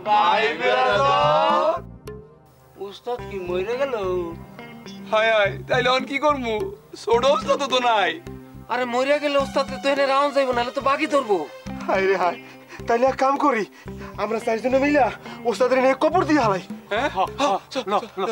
ভাই বেরাদর উস্তাদ কি মরে গেল? হায় হায় তাইলে অন কি করমু? ছোট উস্তাদ তো নাই। আরে মরে গেলে উস্তাদ তো এনে রাউন যাইবো, নাহলে তো বাকি ধরবো। হায় রে হায়, তাইলে এক কাম করি, আমরা চারজনে মিলা ওস্তাদের নিয়ে কবর দিয়ে হালাই। হ্যাঁ ল ল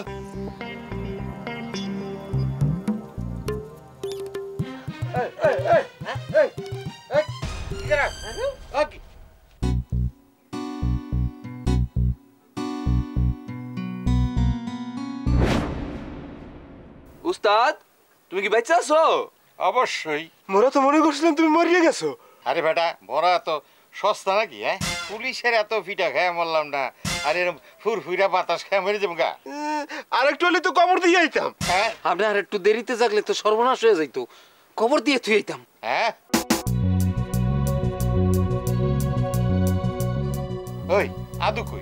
উস্তাদ তুমি কি বেঁচে আছো? অবশ্যই। মোরা তো মনে করছিলাম তুমি মরিয়ে গেছো। আরে বেটা মরা তো সস্তা নাকি? হ্যাঁ, পুলিশের এত ফিটা খেয়ে মরলাম না, আর এরকম ফুরফুরা বাতাস খেয়ে মরে যাবো গা। আরেকটু হলে তো কবর দিয়ে আইতাম। হ্যাঁ আপনি আর একটু দেরিতে জাগলে তো সর্বনাশ হয়ে যাইতো, খবর দিয়ে থুই আইতাম। হ্যাঁ, ওই আদু কই?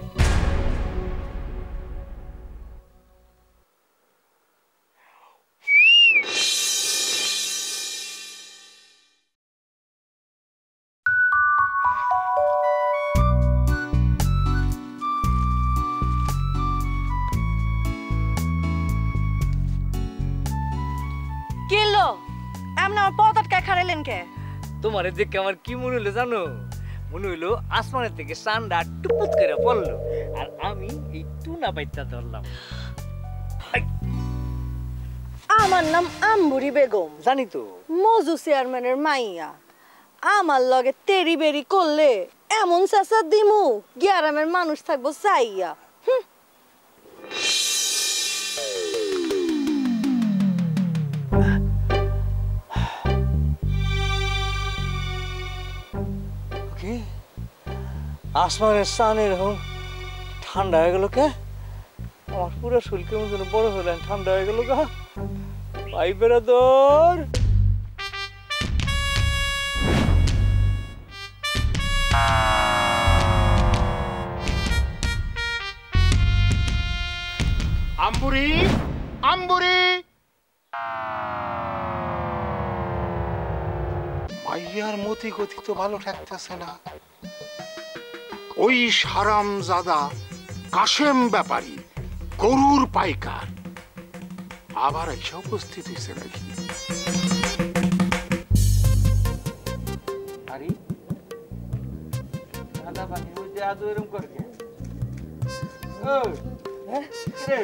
কিলো এমন আমার পথ আটকায় খাড়াইলেন কে? তোমার দেখে আমার কি মনে হলো জানো? মনে হইলো আসমানের থেকে সান্ডা টুপুত করে পড়লো, আর আমি এই টুনা বাইতটা ধরলাম। আমার নাম আম্বুরি বেগম, জানি তো। মজু চেয়ারম্যানের মাইয়া। আমার লগে তেরি বেরি করলে এমন চেঁচা দিমু গ্রামের মানুষ থাকবো চাইয়া। কি আসমানের সান এরকম ঠান্ডা হয়ে গেল কে? আমার পুরো শরীর কেমন যেন বড় হলেন, ঠান্ডা হয়ে গেল গা। ভাই বেরাদর আম্বুরি, আম্বুরি। মাইয়ার মতি গতি তো ভালো ঠেকতেছে না। ওই হারামজাদা কাশেম ব্যাপারী, গরুর পাইকার, আবার এসে উপস্থিত হয়েছে নাকি? আরে দাদা পানি হইতে আদৌ এরকম করে কে? ওই হ্যাঁ রে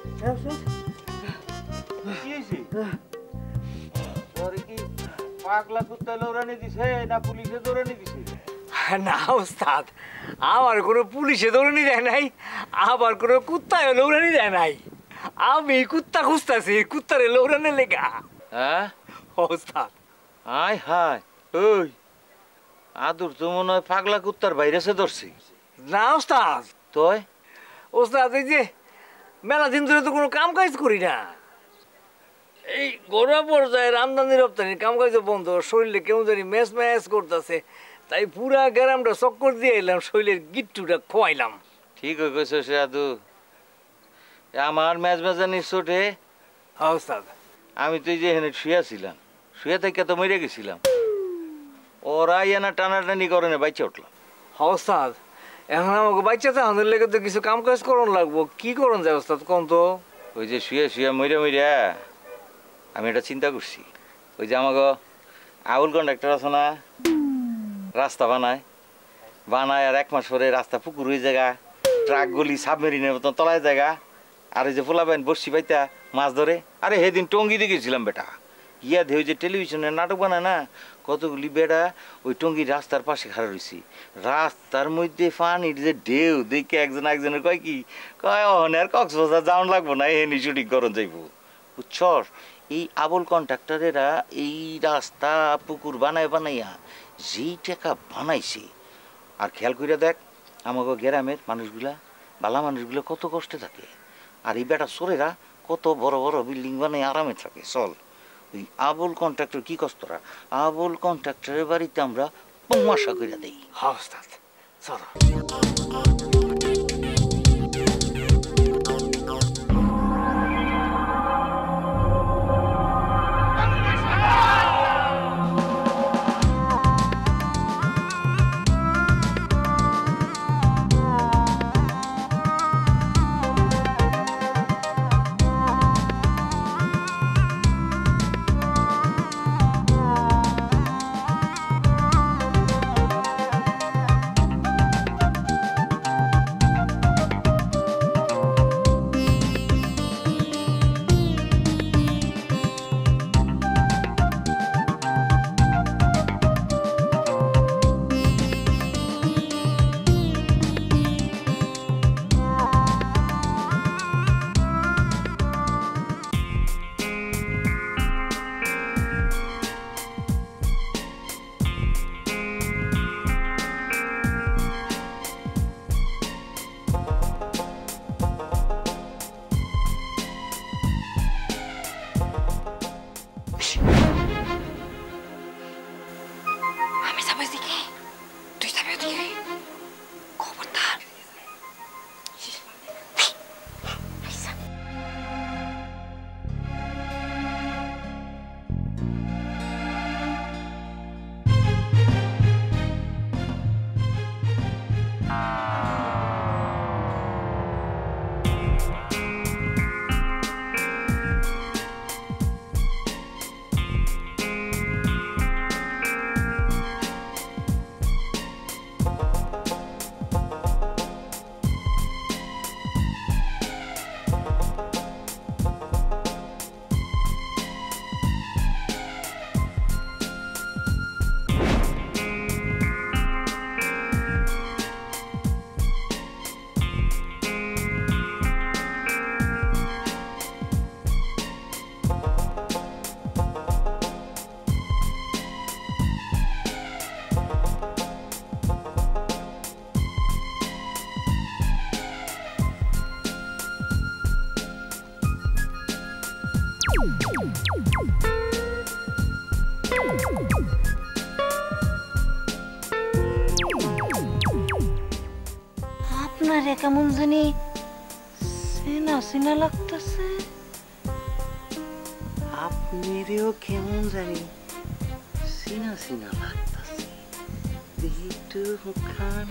কি হয়েছে? তোর কি পাগলা কুত্তা লৌরানি দিছে না পুলিশে দৌড়ানি দিছে? না ওস্তাদ, আমার কোনো পুলিশে দৌড়ানি দেয় নাই, আবার কোনো কুত্তায় লৌরানি দেয় নাই। আমি কুত্তা খুঁজতেছি, কুত্তারে লৌরানি লেগা। হ্যাঁ ওস্তাদ। আয় হায়, ওই আদুর তো মনে হয় পাগলা কুত্তার ভাইরাসে ধরছি। না ওস্তাদ, তোই ওস্তাদ এই যে মেলা দিন ধরে তো কোনো কাম কাজ করি না, এই ঘরোয়া পর্যায়ে আমদানি রপ্তানির কাম কাজ বন্ধ, শরীরে কেমন জানি ম্যাচ ম্যাচ করতেছে, তাই পুরা গ্রামটা চক্কর দিয়ে এলাম, শরীরের গিট্টুটা খোয়াইলাম। ঠিক হয়ে গেছে সে আদু, আমার ম্যাচ ম্যাচানির চোটে ওস্তাদ আমি তো এই যে এখানে শুয়েছিলাম, শুয়ে থেকে তো মরে গেছিলাম, ওরা না টানাটানি করে না বাইচে উঠলাম। ওস্তাদ এখন আমাকে বাচ্চাতে আমাদের লেগে তো কিছু কাম কাজ করন লাগবো, কি করন যায় ওস্তাদ কোন তো? ওই যে শুয়ে শুয়ে মরে মরে আমি এটা চিন্তা করছি, ওই যে আমাকে আউল কন্ডাক্টর আছে না, রাস্তা বানায় বানায় আর 1 মাস পরে রাস্তা পুকুর হয়ে জায়গা, ট্রাক গলি সাবমেরিনের মতন তলায় জায়গা, আর ওই যে পোলাবেন বসি পাইতা মাছ ধরে। আরে সেদিন টঙ্গি দেখেছিলাম বেটা, ইয়া দিয়ে ওই যে টেলিভিশনের নাটক বানায় না, কতগুলি বেড়া ওই টঙ্গির রাস্তার পাশে খাড়া রয়েছি, রাস্তার মধ্যে পানির যে ঢেউ দেখে একজন একজনের কয় কি কয় অহনে আর কক্সবাজার যাওয়ান লাগবো না, এহেনি শুটিং করন যাইব। বুঝছস, এই আবল কন্ট্রাক্টরেরা এই রাস্তা পুকুর বানায় বানাইয়া যেই টাকা বানাইছে, আর খেয়াল কইরা দেখ আমাকে গ্রামের মানুষগুলা বালা মানুষগুলো কত কষ্টে থাকে, আর এই বেটা চোরেরা কত বড় বড় বিল্ডিং বানায় আরামে থাকে। চল ওই আবুল কন্ট্রাক্টর কি কষ্টরা, আবুল কন্ট্রাক্টরের বাড়িতে আমরা পমাশা কইরা দেই। হ্যাঁ ওস্তাদ চলো। আপনারে কেমন জানি চেনা চেনা লাগতেছে। আপনারও কেমন জানি চিনা চিনা লাগতেছে। দেখি একটু মুখখান।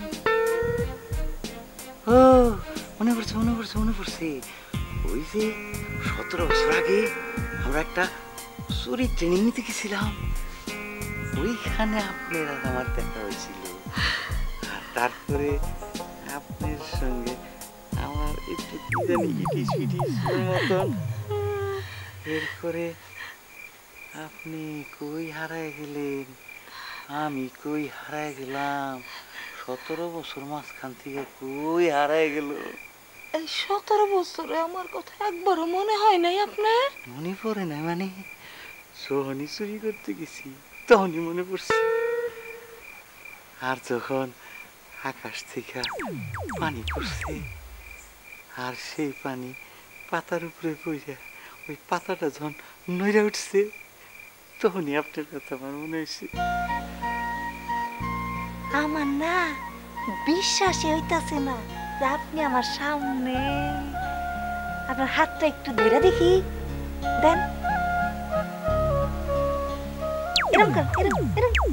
ও মনে পড়ছে মনে পড়ছে মনে পড়ছে, ওই যে 17 বছর আগে আমরা একটা চুরি ট্রেনিং নিতে গেছিলাম, ওইখানে আপনার আর আমার দেখা হয়েছিল। আর তারপরে আপনার সঙ্গে আমার একটু কি জানি ইটিস পিটিস মতন। এরপরে আপনি কই হারায় গেলেন, আমি কই হারায় গেলাম। 17 বছর মাঝখান থেকে কই হারায় গেল। এই 17 বছরে আমার কথা একবারও মনে হয় নাই আপনার? মনে পড়ে না মানে, যখনই চুরি করতে গেছি তখনই মনে পড়ছে। আর যখন আকাশ থেকে পানি পড়ছে, আর সেই পানি পাতার উপরে পড়ে ওই পাতাটা যখন নইরা উঠছে, তখনই আপনার কথা আমার মনে হয়েছে। আমার না বিশ্বাসই হইতাছে না যে আপনি আমার সামনে। আপনার হাতটা একটু ধরে দেখি, দেন। এরকম কর, এরকম এরকম।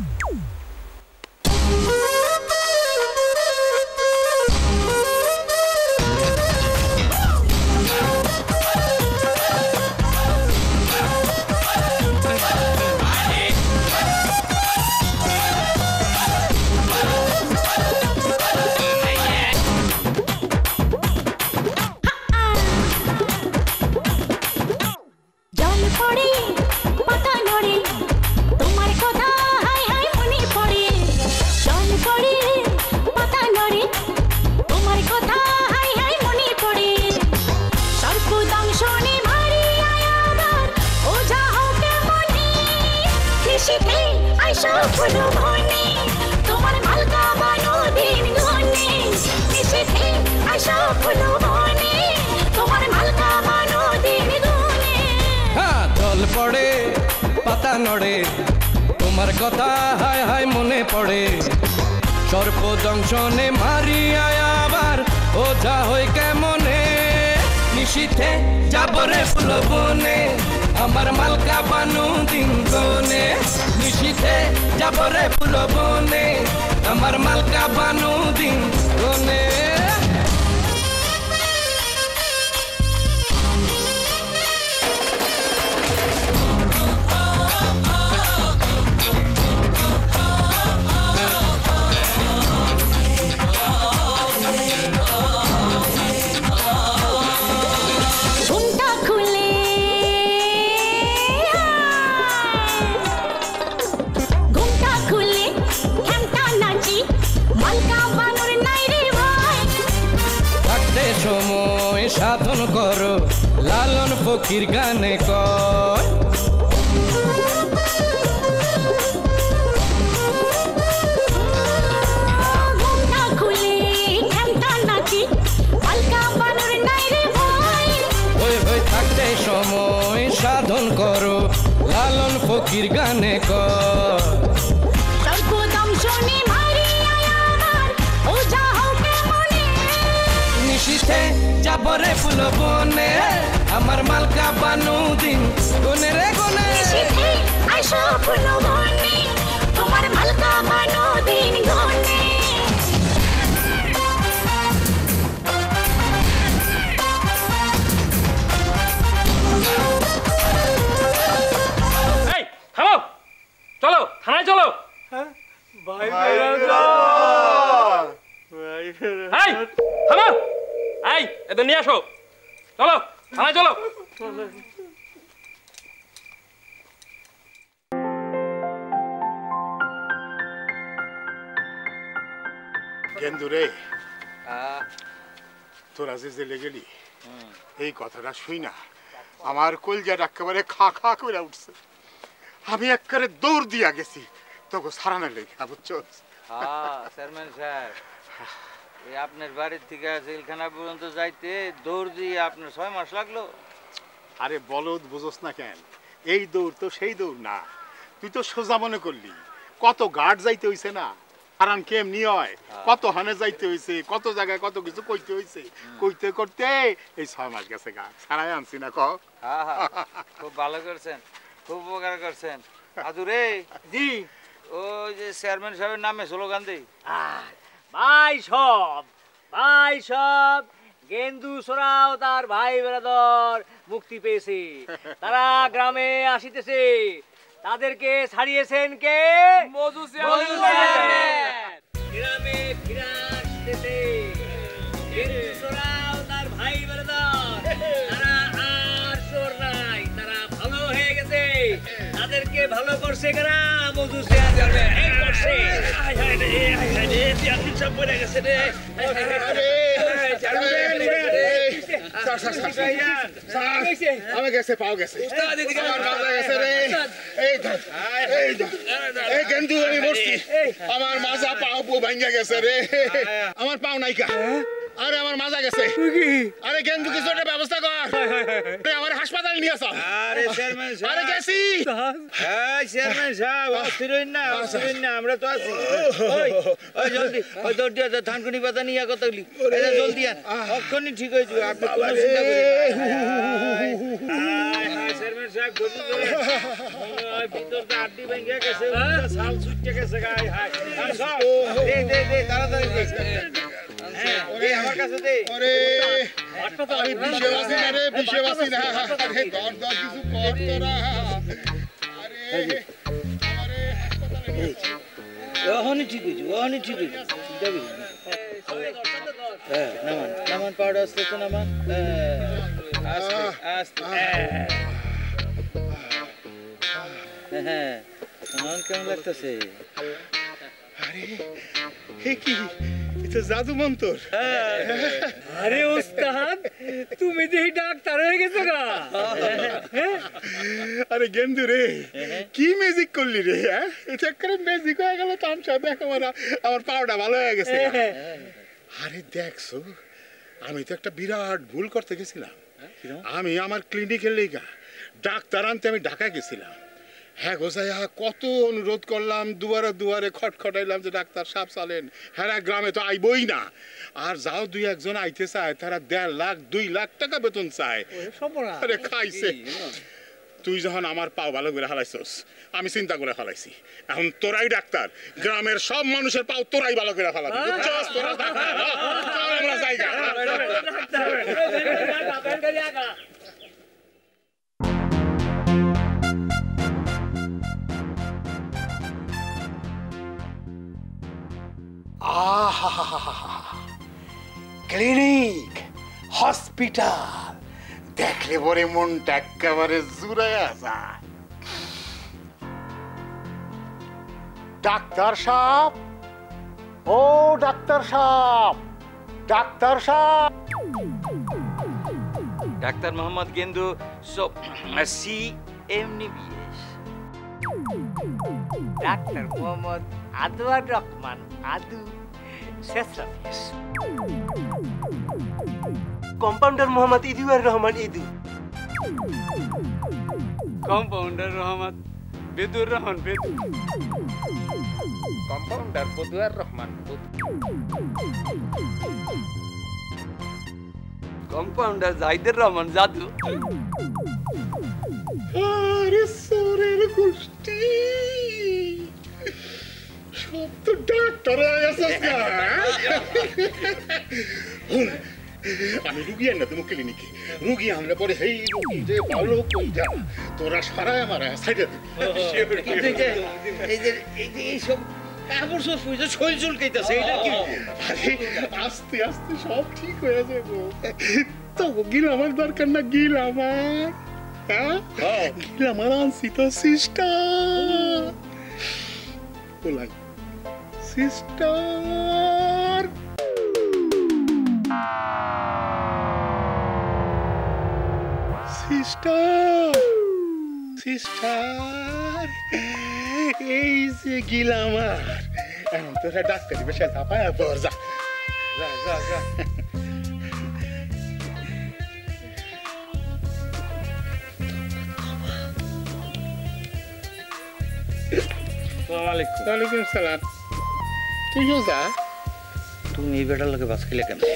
জল পড়ে পাতা নড়ে তোমার কথা হায় হায় মনে পড়ে, সর্প দংশনে মারিয়া আবার ওঝা হই কেমনে। নিশীথে যাবরে ফুল বনে আমার মালকা বানু দিন গনে। নিশীথে যাবরে ফুল বনে আমার মালকা বানু দিন গনে। সময় সাধন করো লালন ফকির গানে কর। থাকতে সময় সাধন করো লালন ফকির গানে কর। নিশীথে যাবরে ফুল বনে আমার মালকা বানু দিন গনে রে গনে। তোমার মালকা বানু দিন গনে। থামো, চলো থানায় চলো। ভাই থামো, এই এদের নিয়ে আসো, চলো থানায় চলো। গেন্দু রে, তোরা যে জেলে গেলি এই কথাটা শুই না আমার কলজাটা একেবারে খা খা করে উঠছে। আমি একেবারে দৌড় দিয়া গেছি তোকে সারানো লেগে, বুঝছো? চেয়ারম্যান সাহেব, এই আপনার বাড়ির থেকে জেলখানা পর্যন্ত যাইতে দৌড় দিয়ে আপনার 6 মাস লাগলো। আরে বলদ বুঝোস না কেন, এই দৌড় তো সেই দৌড় না। তুই তো সোজা মনে করলি, কত গার্ড যাইতে হইছে না, হারান কেমনি হয়, কত হানে যাইতে হইছে, কত জায়গায় কত কিছু কইতে হইছে, কইতে করতে এই 6 মাস গেছে গা, ছাড়াই আনছি না। খুব ভালো করছেন, খুব উপকার করছেন। আদুরে জি, ওই যে চেয়ারম্যান সাহেবের নামে স্লোগান দেই। ভাই সব গেন্দু সরাও তার ভাই বেরাদর মুক্তি পেয়েছে, তারা গ্রামে আসিতেছে। তাদেরকে ছাড়িয়েছেন কে? মধু গ্রামে ফিরে আসতেছে গেন্দু সরাও তার ভাই বেরাদর, তারা আর চোর নাই, তারা ভালো হয়ে গেছে। তাদেরকে ভালো করছে কারা? মধু চেয়ারম্যান এই করছে। আমি গেছে, পাও গেছে, গেন্দু আমি মরছি, আমার মাজা পাও ভাঙ্গা গেছে রে, আমার পাও নাইকা। আরে আমার মাজা গেছে। আরে গেন্দু কিছু একটা ব্যবস্থা কর, আমার হাসপাতাল নিয়ে আসো। আরে চেয়ারম্যান সাহেব, আরে গেছি। হ্যাঁ চেয়ারম্যান সাহেব, অস্থির না, আমরা তো আছি। ওই জলদি, ওই দৌড় ধানকুনি পাতা নিয়ে কতগুলি জলদি আন, অক্ষণই ঠিক হয়ে যাবে, আপনি কোনো চিন্তা করেন না। চেয়ারম্যান সাহেব ভিতরটা আড্ডি ভেঙে গেছে, ছাল ছুটে গেছে গায়ে। হায় তাড়াতাড়ি আমার কাছে দে। আমি বিষে বাসি না রে, বিষে বাসি না। আরে দর দর কিছু কর তোরা। আরে আমারে হাসপাতালে ওখানে ঠিক হয়েছে, ওখানে ঠিক হয়েছে, চিন্তা করি না। নামান নামান, পাউডার আস্তে আস্তে নামান, আস্তে আস্তে। হ্যাঁ কেমন লাগতেছে? আরে হে কি, এটা জাদু মন্তর। আরে ওস্তাদ, তুমি দেখি ডাক্তার হয়ে গেছো গা। আরে গেন্দু রে, কি ম্যাজিক করলি রে? এটা করে ম্যাজিক হয়ে গেল, তামসা দেখো আমার পাউডার ভালো হয়ে গেছে। আরে দেখছো, আমি তো একটা বিরাট ভুল করতে গেছিলাম। আমি আমার ক্লিনিকের লেগা ডাক্তার আনতে আমি ঢাকা গেছিলাম। হ্যাঁ গোসাইয়া, কত অনুরোধ করলাম, দুয়ারে দুয়ারে খটখটাইলাম যে ডাক্তার সাহেব চলেন। হ্যাঁ গ্রামে তো আইবই না, আর যাও 2-1 আইতে চায়, তারা 1.5 লাখ 2 লাখ টাকা বেতন চায়। আরে খাইছে। তুই যখন আমার পাও ভালো করে হালাইছস, আমি চিন্তা করে হালাইছি, এখন তোরাই ডাক্তার, গ্রামের সব মানুষের পাও তোরাই ভালো করে হালাবি। তোরা আমরা জায়গা ক্লিনিক, হসপিটাল দেখলে পরে মনটা একেবারে জুড়াইয়া যায়। ডাক্তার সাহেব, ও ডাক্তার সাহেব, ডাক্তার সাহেব। Doctor Mohammad Gendu CMNBS। Doctor Mohammad Adwar Rahman Adu সেসরাফিস। Compounder Mohammad Iduar Rahman Idu. Compounder Rahman Bedur Rahman Bedu. Compounder Baduar Rahman Badu. Compounder Jahidur Rahman Jadu. আরে সোরের গোষ্ঠী, সব তো ডাক্তার হয়ে গেছিস না। আমি রুগী আন না তুমি ক্লিনিকে, রুগী আনলে পরে হেই রুগী যে ভালো কই যা, তোরা সারায় আমার সাইডে এইসব কাপড় সব শৈল চুলকাইতেছে, এটা কি? আরে আস্তে আস্তে সব ঠিক হয়ে যাবো। তো গিল আমার দরকার না, গিল আমার, হ্যাঁ গিল আমার আনছি তো সিস্টার বলাই, সিস্টার। সিস্টার সিস্টার, এই যে গিল আমার, এখন তোরা ডাক্তারি বেশি চাপায় পর যা যা যা যা। আসসালামু আলাইকুম। ওয়ালাইকুম সালাম। তুই যা, তুমি এই বেটার লোকে বাস খেলে কেন?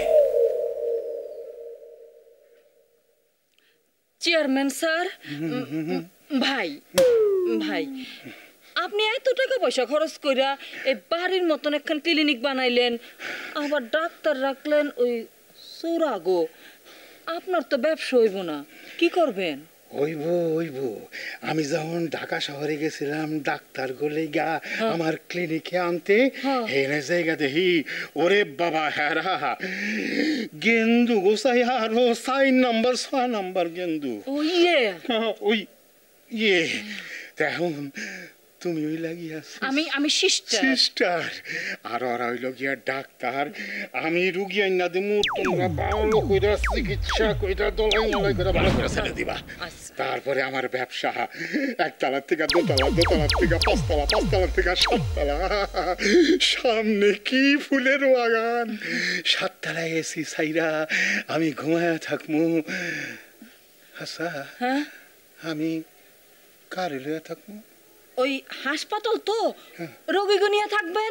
চেয়ারম্যান স্যার, ভাই ভাই আপনি এত টাকা পয়সা খরচ কইরা এই বাড়ির মতন একখান ক্লিনিক বানাইলেন, আবার ডাক্তার রাখলেন ওই সৌরাগো, আপনার তো ব্যবসা হইব না, কি করবেন? হইব। আমি যখন ঢাকা শহরে গেছিলাম ডাক্তার গলে গা আমার ক্লিনিকে আনতে, এনে জায়গা দেখি ওরে বাবা হেরা গেন্দু গোসাই আরো 4 নাম্বার 6 নাম্বার গেন্দু। ওই ইয়ে এখন তুমি ওই লাগিয়াছো। আমি সিস্টার। আর ওরা হইল গিয়া ডাক্তার, আমি রুগী আইনা দিমু, তোমরা ভালো কইরা চিকিৎসা কইরা দলাই মলাই করে ভালো করে ছেড়ে দিবা। তারপরে আমার ব্যবসা একতলার থেকে দোতলা, দোতলার থেকে পাঁচতলা, পাঁচতলার থেকে 7 তলা, সামনে কি ফুলের বাগান, 7 তলায় এসি সাইরা আমি ঘুমায়া থাকমু। আচ্ছা আমি কারে লইয়া থাকমু? ওই হাসপাতাল তো, রোগীকে নিয়ে থাকবেন।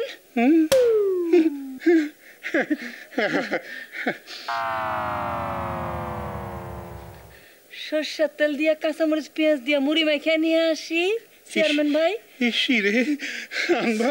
সরষের তেল দিয়া কাঁচামরিচ পেঁয়াজ দিয়া মুড়ি মাখিয়ে নিয়ে আসি চেয়ারম্যান ভাই। ইসি রে আনবা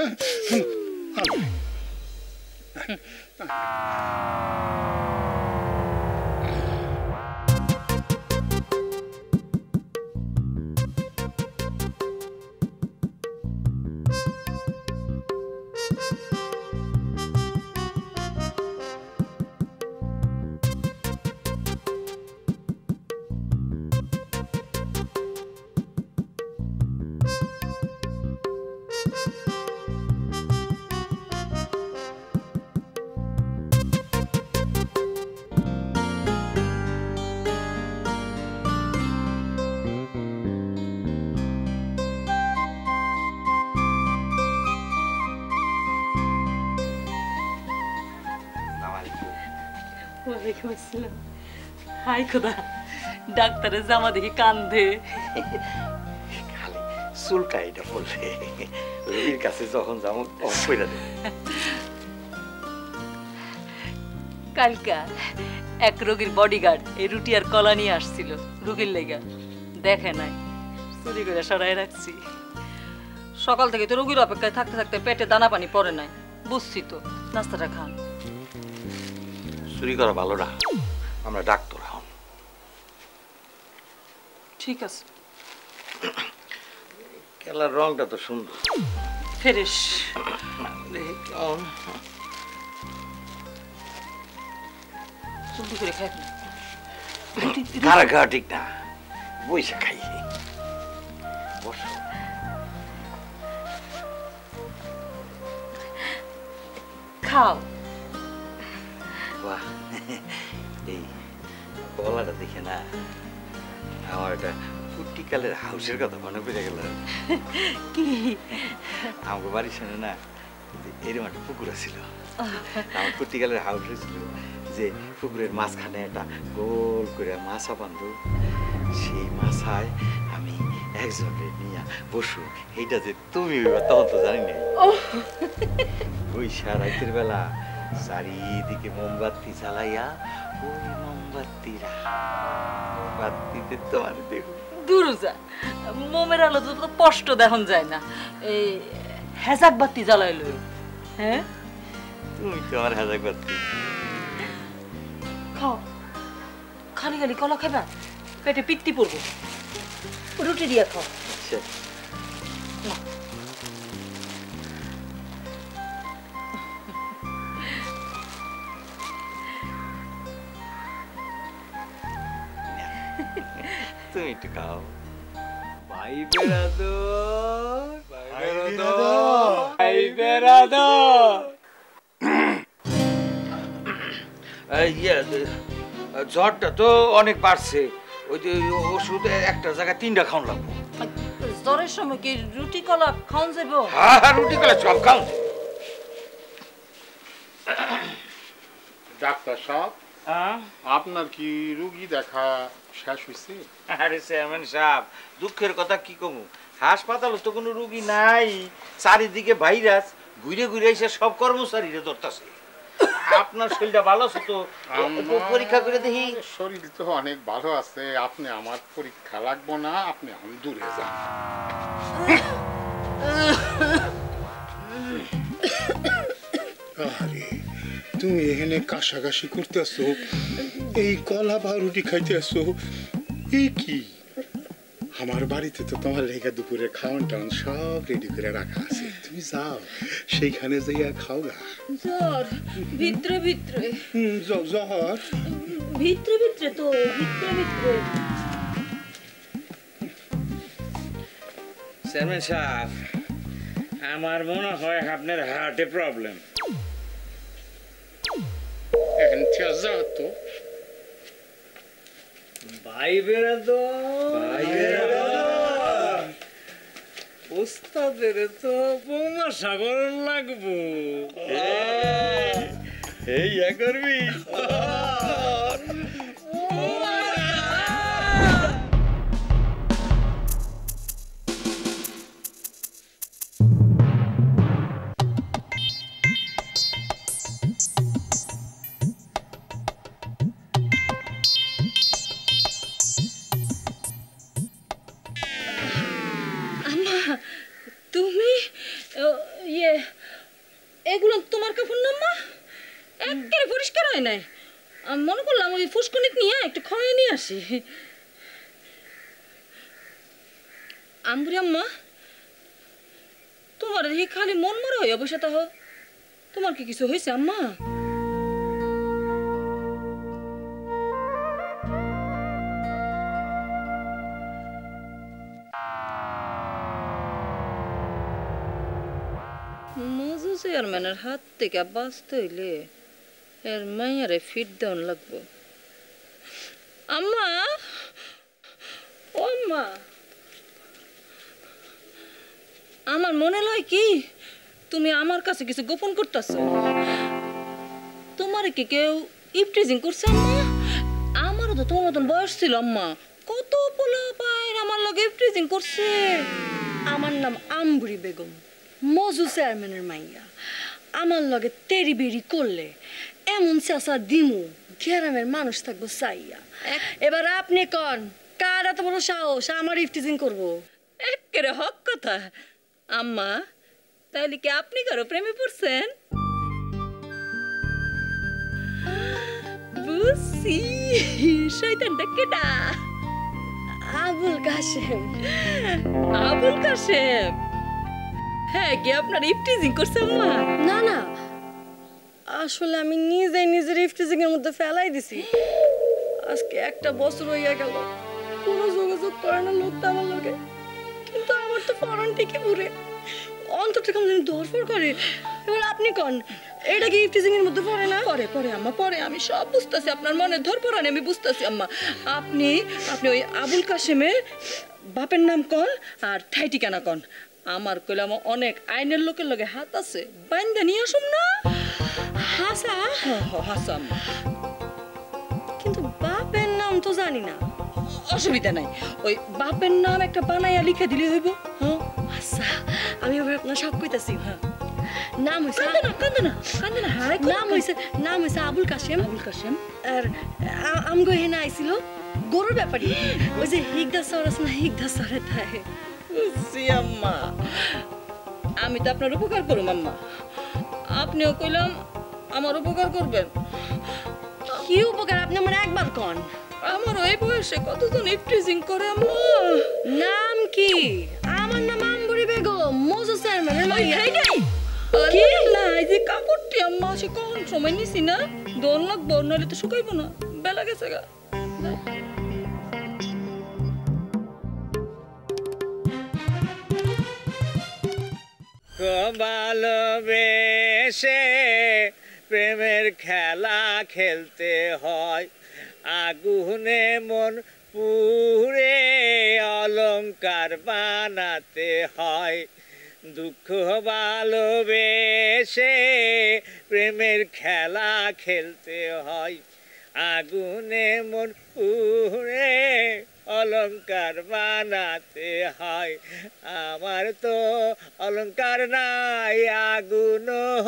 ওয়ালাইকুম আসসালাম। হাই খোদা, ডাক্তারের জামা দেখি কান্দে। খালি চুলটা এটা বললে রোগীর কাছে যখন যাবো অফ করে দে। কালকা এক রোগীর বডিগার্ড এই রুটি আর কলা নিয়ে আসছিল রোগীর লেগা, দেখে নাই, চুরি করে সরাই রাখছি। সকাল থেকে তো রোগীর অপেক্ষায় থাকতে থাকতে পেটে দানা পানি পড়ে নাই, বুঝছি তো, নাস্তাটা খান। চুরি করা ভালো না, আমরা ডাক্তার হন। ঠিক আছে। খেলার রংটা তো সুন্দর, ফ্রেশ। জলদি করে খাই। খারা খাওয়া ঠিক না, বইসা খাই। বসো। খাও। বাহ, এই কলাটা দেখে না আমার একটা কুটিকালের হাউসের কথা মনে পড়ে গেল। কি? আমার বাড়ির সামনে না এরকম একটা পুকুর ছিল, আমার কুটিকালের হাউস ছিল, যে পুকুরের মাঝখানে একটা গোল করে মাছা বান্ধু, সেই মাছায় আমি একজনকে নিয়ে বসু, এইটা যে তুমি তখন তো জানি না। ওই রাতের বেলা চারিদিকে মোমবাতি জ্বালাইয়া ওই মোমবাতিরা বাতিতে তোমার দেখো দূর যা, মোমের আলো তো স্পষ্ট দেখুন যায় না, এই হেজাক বাতি জ্বালাই লই। হ্যাঁ, তুমি তো আমার হেজাক বাতি। খাও, খালি খালি কলা খাইবা, পেটে পিত্তি পড়বো, রুটি দিয়ে খাও। তুমি একটু খাও। ভাই বেরাদর, ভাই বেরাদর, ভাই বেরাদর। জ্বরটা তো অনেক বাড়ছে, ওই যে ওষুধ একটা জায়গায় 3টা খাওয়ান লাগবো। জ্বরের সময় কি রুটি কলা খাওয়ান যাবো? হ্যাঁ, রুটি কলা সব খাওয়ান। ডাক্তার সাহেব, আপনার কি রুগী দেখা শেষ হয়েছে? আরে চেয়ারম্যান সাহেব, দুঃখের কথা কি কমু, হাসপাতালে তো কোনো রুগী নাই, চারিদিকে ভাইরাস, ঘুরে ঘুরে এসে সব কর্মচারীরা ধরতেছে। আপনার শরীরটা ভালো আছে তো, পরীক্ষা করে দেখি। শরীর তো অনেক ভালো আছে, আপনি আমার পরীক্ষা লাগবো না, আপনি আমি দূরে যান। আরে তুমি এখানে কাশাকাশি করতেছো, এই কলা বা রুটি খাইতেছো, এই কি? আমার বাড়িতে তো তোমার লেগে দুপুরে খাওয়ান টাউন সব রেডি করে রাখা আছে, তুমি যাও সেইখানে যাইয়া খাও গা। জ্বর ভিতরে ভিতরে, জ্বর ভিতরে ভিতরে তো, ভিতরে ভিতরে। চেয়ারম্যান সাহেব, আমার মনে হয় আপনার হার্টে প্রবলেম। এখন যাও তো ভাই বেড়া তো, ভাই বেড়া তো, ওস্তাদের তো বৌমা সাগর লাগবো। এই করবি তুমি ইয়ে এগুলো তোমার কাপড় না মা? একেবারে পরিষ্কার হয় নাই। আমি মনে করলাম ওই ফুসকুনিত নিয়ে একটু খাওয়াই নিয়ে আসি। আম্বুরি আম্মা, তোমার দেখি খালি মন মারা হয়ে বসে তাহ, তোমার কি কিছু হয়েছে আম্মা? মজু চেয়ারম্যানের হাত থেকে বাঁচতে হইলে এর মাইয়ারে ফিট দেওয়ান লাগবো। আম্মা, ও আম্মা, আমার মনে লয় কি তুমি আমার কাছে কিছু গোপন করতেছো? তোমার কি কেউ ইপটিজিং করছে আম্মা? আমারও তো তোমার মতন বয়স ছিল আম্মা, কত পোলা পায়ের আমার লগে ইপটিজিং করছে। আমার নাম আম্বুরি বেগম, মজু চেয়ারম্যানের মাইয়া। আমার লগে তেরি বেরি করলে এমন চেঁচা দিমু গ্রামের মানুষ থাকবো চাইয়া। এবার আপনি কন, কার এত বড় সাহস আমার ইফটিজিং করবো? একেবারে হক কথা আম্মা। তাহলে কি আপনি কারো প্রেমে পড়ছেন? বুঝছি, শয়তানটা কেডা? আবুল কাশেম। আবুল কাশেম? হ্যাঁ, কি আপনার ইফটিজিং করছে আম্মা? না না, আসলে আমি নিজেই নিজের ইফটিজিং এর মধ্যে ফেলাই দিছি। আজকে একটা বছর হইয়া গেল, কোনো যোগাযোগ করে না লোকটা আমার লগে। কিন্তু আমার তো ফরন ঠিকই পুরে অন্তরটা কেমন জানি ধরফর করে। এবার আপনি কন, এটা কি ইফটিজিং এর মধ্যে পড়ে না? পরে পরে আম্মা, পরে। আমি সব বুঝতেছি, আপনার মনে ধরপড়ানি আমি বুঝতেছি আম্মা। আপনি আপনি ওই আবুল কাশেমের বাপের নাম কন আর ঠাই ঠিকানা কন। আমার কইলাম অনেক আইনের লোকের লগে হাত আছে, বাইন্দা নিয়ে আসুন না। হাসা? হাসা আম্মা। কিন্তু বাপের নাম তো জানি না। অসুবিধা নাই, ওই বাপের নাম একটা বানাইয়া লিখে দিলে হইব। হ্যাঁ আচ্ছা, আমি এবার আপনার সব কইতাছি। হ্যাঁ, নাম হইছে নাম হইছে আবুল কাশেম। আবুল কাশেম। আর আমগো হেনা আইছিল গরুর ব্যাপারী, ওই যে হিগদা সর আছে না, হিগদা সরে থাকে। বুঝছি আম্মা, আমি তো আপনার উপকার করুম আম্মা, আপনিও কইলাম আমার উপকার করবেন। কি উপকার আপনি আমার একবার কন? আমার ওই বয়সে কতজন ইফটিজিং করে আম্মা। নাম কি? আমার নাম আম্বুরি বেগম, মজু চেয়ারম্যানের মাইয়া। কি না, এই যে কাপড়টি আম্মা সে কখন সময় নিছি না, দোন লাগবো, নাহলে তো শুকাইবো না, বেলা গেছে গা। ভালোবেসে প্রেমের খেলা খেলতে হয়, আগুনে মন পুরে অলংকার বানাতে হয়। দুঃখ ভালোবেসে প্রেমের খেলা খেলতে হয়, আগুনে মন পুড়ে অলংকার বানাতে হয়, আমার তো অলংকার নাই আগুন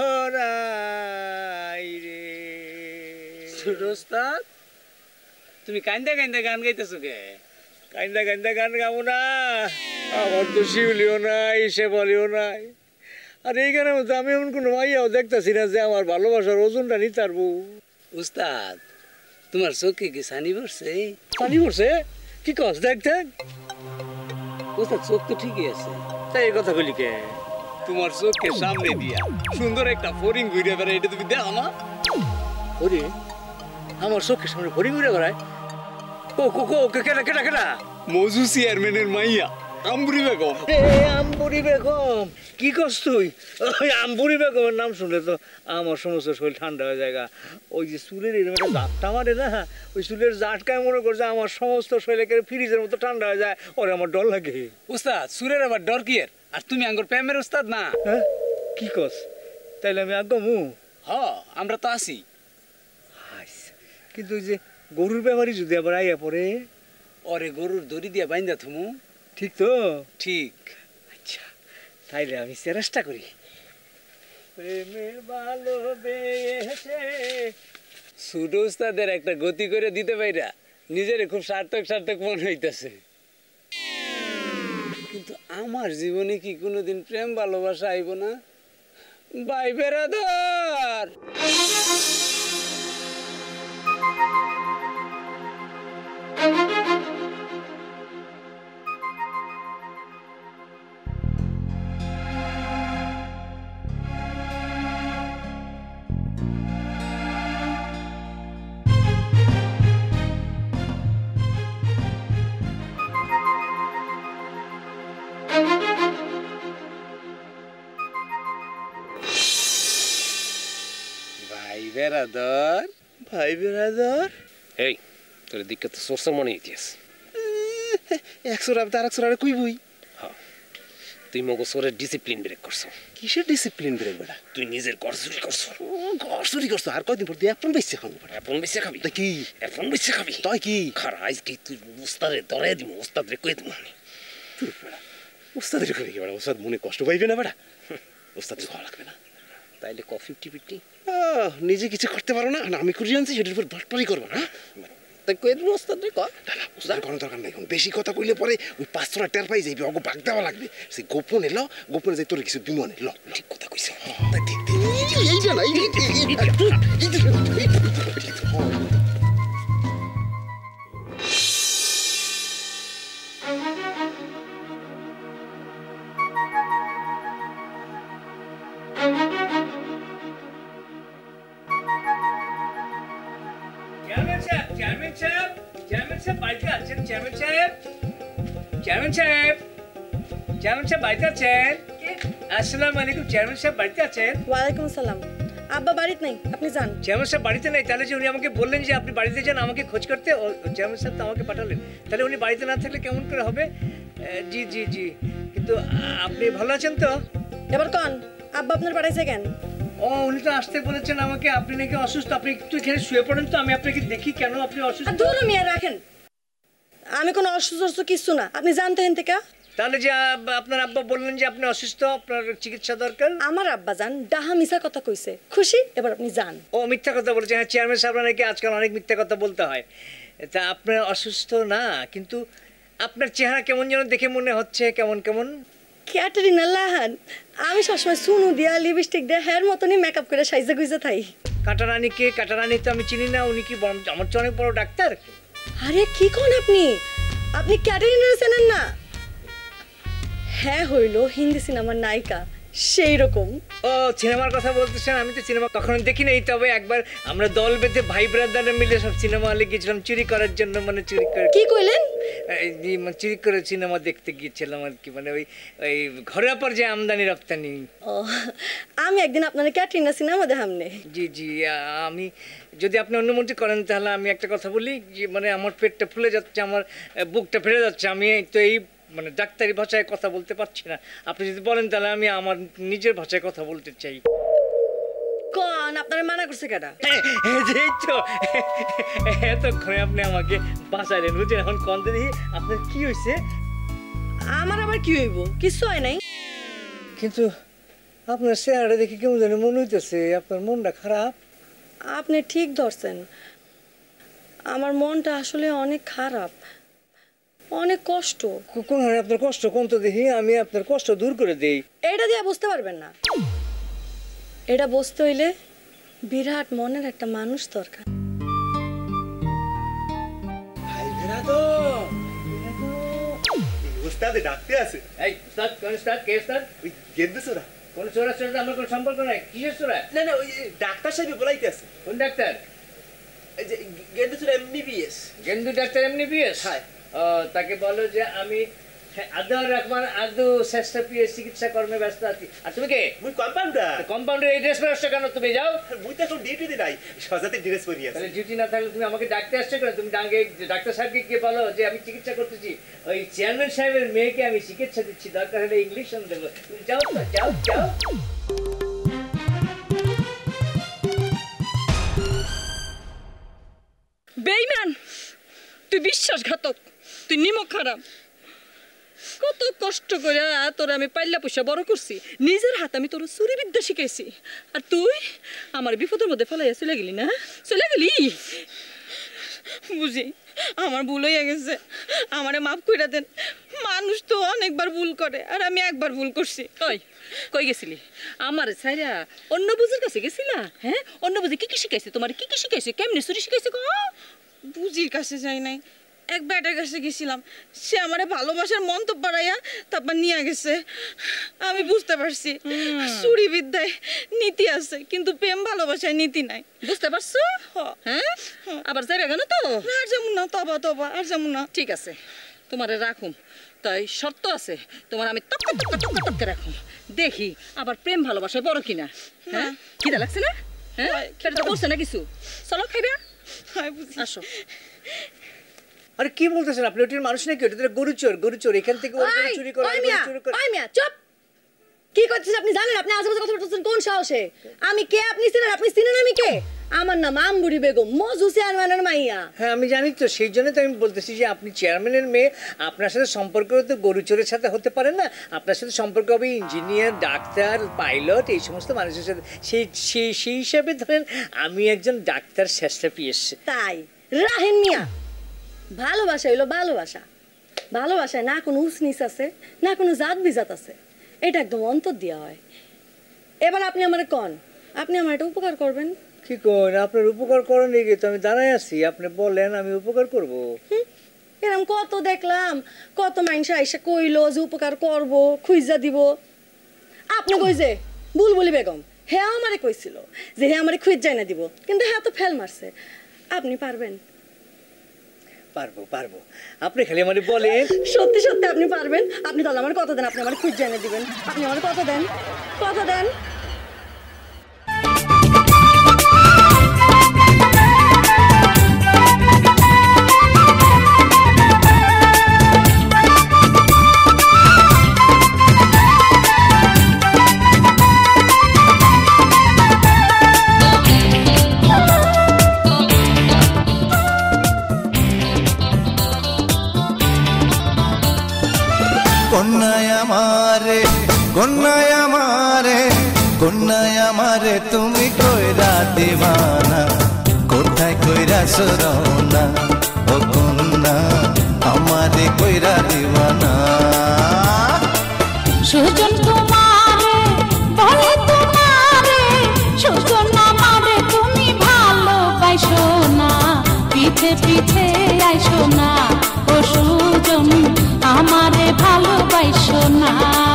নাই রে। ছোট ওস্তাদ, তুমি কান্দা কান্দা গান গাইতেছো কে? কান্দা কান্দা গান গাবো না, আমার তো শিউলিও নাই, সে বলিও নাই। আর এইখানে আমি এমন কোনো মাইয়াও দেখতেছি না যে আমার ভালোবাসার ওজনটা নিতে পারবো। উস্তাদ, তোমার চোখে কি ছানি পড়ছে? ছানি পড়ছে? কি কস? দেখ দেখ। উস্তাদ, চোখ তো ঠিকই আছে। তাই এই কথা বলি কে? তোমার চোখকে সামনে দিয়া সুন্দর একটা ফরিং ঘুরে বেড়ায়, এটা তুমি দেখো না? ফরিং? আমার চোখের সামনে ফরিং ঘুরে বেড়ায়? ও কেটা কেটা কেটা? মজু চেয়ারম্যানের মাইয়া আম্বুরি বেগম। আম্বুরি বেগম? কি করছ তুই? ওই আম্বুরি বেগমের নাম শুনলে তো আমার সমস্ত শরীর ঠান্ডা হয়ে যায়। ওই যে চুলের এরকম একটা জাটটা মারে না, ওই চুলের জাটকায় মনে করছে আমার সমস্ত শরীরে ফ্রিজের মতো ঠান্ডা হয়ে যায়, ওরে আমার ডর লাগে। উস্তাদ, চুলের আবার ডর কি এর? আর তুমি আঙ্গুর প্রেমের উস্তাদ না? হ্যাঁ, কি কস? তাইলে আমি আজ্ঞামু? হ, আমরা তো আছি। কিন্তু ওই যে গরুর ব্যাপারই যদি আবার আইয়া পড়ে, ওরে গরুর দড়ি দিয়ে বাইন্দা থুমু। ঠিক তো? ঠিক। আচ্ছা, তাইলে আমি চেষ্টা করি। প্রেমের ভালোবেসে ছোট উস্তাদের একটা গতি করে দিতে পাইরা নিজের খুব সার্থক সার্থক মনে হইতেছে। কিন্তু আমার জীবনে কি কোনোদিন প্রেম ভালোবাসা আইব না? ভাই বেরাদার, বেরাদর, ভাই বেরাদর। এই, তোর দিকে তো সোর্স মনে হইতেছ। একশোর আমি তার একশোর আরে কইবই। হ্যাঁ, তুই মগো সোরের ডিসিপ্লিন ব্রেক করছো। কিসের ডিসিপ্লিন ব্রেক বেটা? তুই নিজের ঘর চুরি করছো। ঘর চুরি করছো? আর কয়দিন পর তুই এখন বেঁচে খাবি? এখন বেঁচে খাবি? তা কি এখন বেঁচে খাবি? তাই কি? খারা আজকে তুই উস্তাদে ধরে দিব, উস্তাদ রে কয়ে দিব। উস্তাদের কই বেটা? উস্তাদ মনে কষ্ট পাইবে না বেটা? উস্তাদ ভালো লাগবে না। তাইলে ক50-50? নিজে কিছু করতে পারো না, আমি করি আনছি, সেটার উপর বাটপারি করবো না। তাই কয়ে দিব উস্তাদ রে। উস্তাদ কোনো দরকার নাই, বেশি কথা কইলে পরে ওই 500 টের পাই যাইবে, অগো ভাগ দেওয়া লাগবে। সে গোপনে ল, গোপনে যাই তোর কিছু বিমানে ল। ঠিক কথা কইছ। ঠিক ঠিক, এইটা না, আসসালামু আলাইকুম। চেয়ারম্যান সাহেব বাড়িতে আছেন? ওয়ালাইকুম সালাম। আব্বা বাড়িতে নেই, আপনি যান। চেয়ারম্যান সাহেব বাড়িতে নেই? তাহলে যে উনি আমাকে বললেন যে আপনি বাড়িতে যান আমাকে খোঁজ করতে, চেয়ারম্যান সাহেব তো আমাকে পাঠালেন, তাহলে উনি বাড়িতে না থাকলে কেমন করে হবে? জি জি জি, কিন্তু আপনি ভালো আছেন তো? এবার কন, আব্বা আপনার পাঠাইছে কেন? ও, উনি তো আসতে বলেছেন আমাকে, আপনি নাকি অসুস্থ, আপনি একটু এখানে শুয়ে পড়েন তো, আমি আপনাকে দেখি কেন আপনি অসুস্থ। দূর মিয়া রাখেন, আমি কোনো অসুস্থ কিছু না, আপনি জানতে হেন থেকে। তাহলে যে আপনার আব্বা বললেন যে আপনি অসুস্থ, আপনার চিকিৎসা দরকার। আমার আব্বা জান ডাহা মিশা কথা কইছে, খুশি? এবার আপনি যান। ও মিথ্যা কথা বলছে? হ্যাঁ, চেয়ারম্যান সাহেব নাকি আজকাল অনেক মিথ্যা কথা বলতে হয়। তা আপনার অসুস্থ না, কিন্তু আপনার চেহারা কেমন যেন দেখে মনে হচ্ছে কেমন কেমন। ক্যাটারিনা লাহান, আমি সবসময় সুনু দিয়া লিপস্টিক দিয়ে হেয়ার মতনই মেকআপ করে সাইজে গুইজে থাই। কাটারানি কে? কাটারানি তো আমি চিনি না, উনি কি আমার চেয়ে অনেক বড় ডাক্তার? আরে কি কোন আপনি, আপনি ক্যাটারিনা চেনেন না? হ্যাঁ হইল হিন্দি সিনেমার নায়িকা, সেই রকম। ও, সিনেমার কথা বলতেছেন? আমি তো সিনেমা কখনো দেখি নাই, তবে একবার আমরা দল বেঁধে ভাই ব্রাদার মিলে সব সিনেমা হলে গিয়েছিলাম চুরি করার জন্য, মানে চুরি করে। কি কইলেন? চুরি করে সিনেমা দেখতে গিয়েছিলাম আর কি, মানে ওই ওই ঘরোয়া পর্যায়ে আমদানি রপ্তানি। ও, আমি একদিন আপনার ক্যাটরিনা সিনেমা দেখামনে। জি জি, আমি যদি আপনি অনুমতি করেন তাহলে আমি একটা কথা বলি, যে মানে আমার পেটটা ফুলে যাচ্ছে, আমার বুকটা ফেলে যাচ্ছে, আমি তো এই মানে ডাক্তারি ভাষায় কথা বলতে পারছি না। আপনি যদি বলেন তাহলে আমি আমার নিজের ভাষায় কথা বলতে চাই। কোন আপনারা মানা করছে কেডা? এই তো এতক্ষণে আপনি আমাকে বাঁচাইলেন বুঝছেন। এখন কোন দিদি আপনার কি হয়েছে? আমার আবার কি হইব? কিছু হয় নাই। কিন্তু আপনার চেহারাটা দেখে কেমন যেন মনে হইতেছে আপনার মনটা খারাপ। আপনি ঠিক ধরছেন, আমার মনটা আসলে অনেক খারাপ, অনেক কষ্ট। কোন হয় আপনার কষ্ট কোন তো দেখি, আমি আপনার কষ্ট দূর করে দেই। এটা দিয়ে বুঝতে পারবেন না। এটা বুঝতে হইলে বিরাট মনের একটা মানুষ দরকার। উস্তাদে ডাকতে আছে। এই উস্তাদ কোন উস্তাদ? কে উস্তাদ? ওই গেন্দু চোরা। কোন চোরা চোরা আমার কোনো সম্পর্ক নাই। কিসের চোরা? না না ওই ডাক্তার সাহেব বলাইতে আছে। কোন ডাক্তার? এই যে গেন্দু চোরা এমবিবিএস। Gendu doctor MBBS? হ্যাঁ। তাকে বলো যে আমি আদর রহমান আদু শ্রেষ্ঠ পিএস চিকিৎসা কর্মে ব্যস্ত আছি। আর তুমি কে? মুই কম্পাউন্ডার। কম্পাউন্ডার এই ড্রেস পরে আসছো কেন? তুমি যাও। মুই তো এখন ডিউটিতে নাই, সজাতে ড্রেস পরি আছে। তাহলে ডিউটি না থাকলে তুমি আমাকে ডাকতে আসছো কেন? তুমি ডাকে ডাক্তার সাহেবকে গিয়ে বলো যে আমি চিকিৎসা করতেছি, ওই চেয়ারম্যান সাহেবের মেয়েকে আমি চিকিৎসা দিচ্ছি, দরকার হলে ইংলিশন দেবো। তুমি যাও তো, যাও যাও। বেঈমান, তুই বিশ্বাসঘাতক, তুই নিমক খারাপ। কত কষ্ট করে তোর আমি পাইলা পয়সা বড় করছি, নিজের হাত আমি তোর চুরি বিদ্যা শিখাইছি, আর তুই আমার বিপদের মধ্যে ফেলাইয়া চলে গেলি না? চলে গেলি। বুঝি আমার ভুল হইয়া গেছে, আমারে মাফ কইরা দেন। মানুষ তো অনেকবার ভুল করে, আর আমি একবার ভুল করছি। ওই কই গেছিলি? আমার ছাইরা অন্য বুঝির কাছে গেছিলা? হ্যাঁ, অন্য বুঝি কি কি শিখাইছে তোমার? কি কি শিখাইছে? কেমনে চুরি শিখাইছে? বুঝির কাছে যাই নাই, এক ব্যাটার কাছে গেছিলাম, সে আমারে ভালোবাসার মন্তব্য বাড়াইয়া তারপর নিয়ে গেছে। আমি বুঝতে পারছি চুরি বিদ্যায় নীতি আছে, কিন্তু প্রেম ভালোবাসায় নীতি নাই। বুঝতে পারছো? হ্যাঁ, আবার যাবে কেন? তো আর যেমন না, তবা তবা আর যেমন না। ঠিক আছে, তোমারে রাখুম, তাই শর্ত আছে, তোমার আমি তক্কা তক্কা তক্কা তক্কা রাখুম, দেখি আবার প্রেম ভালোবাসায় বড় কিনা। হ্যাঁ, খিদা লাগছে না? হ্যাঁ, সেটা তো বলছে না কিছু। চলো খাইবা। আসো। আরে কি বলতেছেন আপনি? ওটির মানুষ নাকি? ওটা তো গরু চোর, গরু চোর। এখান থেকে চুরি করে, চুরি করে। ওই মিয়া চুপ। কি করতেছেন আপনি? জানেন আপনি আজেবাজে কথা বলতেছেন কোন সাহসে? আমি কে আপনি চিনেন? আপনি চিনেন আমি কে? আমার নাম আমবুড়ি বেগম, মজু চেয়ারম্যানের মাইয়া। হ্যাঁ আমি জানি তো, সেই জন্য তো আমি বলতেছি যে আপনি চেয়ারম্যানের মেয়ে, আপনার সাথে সম্পর্ক তো গরু চোরের সাথে হতে পারে না। আপনার সাথে সম্পর্ক হবে ইঞ্জিনিয়ার, ডাক্তার, পাইলট, এই সমস্ত মানুষের সাথে। সেই হিসাবে ধরেন আমি একজন ডাক্তার শ্রেষ্ঠ পিএস। তাই রাহেন মিয়া, ভালোবাসা হইলো ভালোবাসা। ভালোবাসায় না কোনো উসনিস আছে, না কোনো জাত বিজাত আছে, এটা একদম অন্তর দেওয়া হয়। এবার আপনি আমার কন, আপনি আমার একটা উপকার করবেন। কি কোন? আপনার উপকার করেন গিয়ে তো আমি দাঁড়াই আছি, আপনি বলেন আমি উপকার করব। এরকম কত দেখলাম, কত মানুষ আইসা কইলো যে উপকার করব, খুঁজা দিব। আপনি কই যে বুলবুলি বেগম, হ্যাঁ আমারে কইছিল যে হ্যাঁ আমারে খুঁজ যায় না দিব, কিন্তু হ্যাঁ তো ফেল মারছে। আপনি পারবেন? পারবো পারবো, আপনি খালি আমারে বলেন। সত্যি সত্যি আপনি পারবেন? আপনি তাহলে আমার কথা দেন, আপনি আমার খুঁজ জানিয়ে দিবেন। আপনি আমার কথা দেন, কথা দেন। কন্যায় আমারে তুমি কইরা দিবানা, কোথায় কইরা সরনা, ও কন্যা আমারে কইরা দিবানা। সুজন তোমারে বলে তোমারে, সুজন আমারে তুমি ভালোবাসো না, পিছে পিছে আইসো না, ও সুজন আমারে ভালোবাসো না।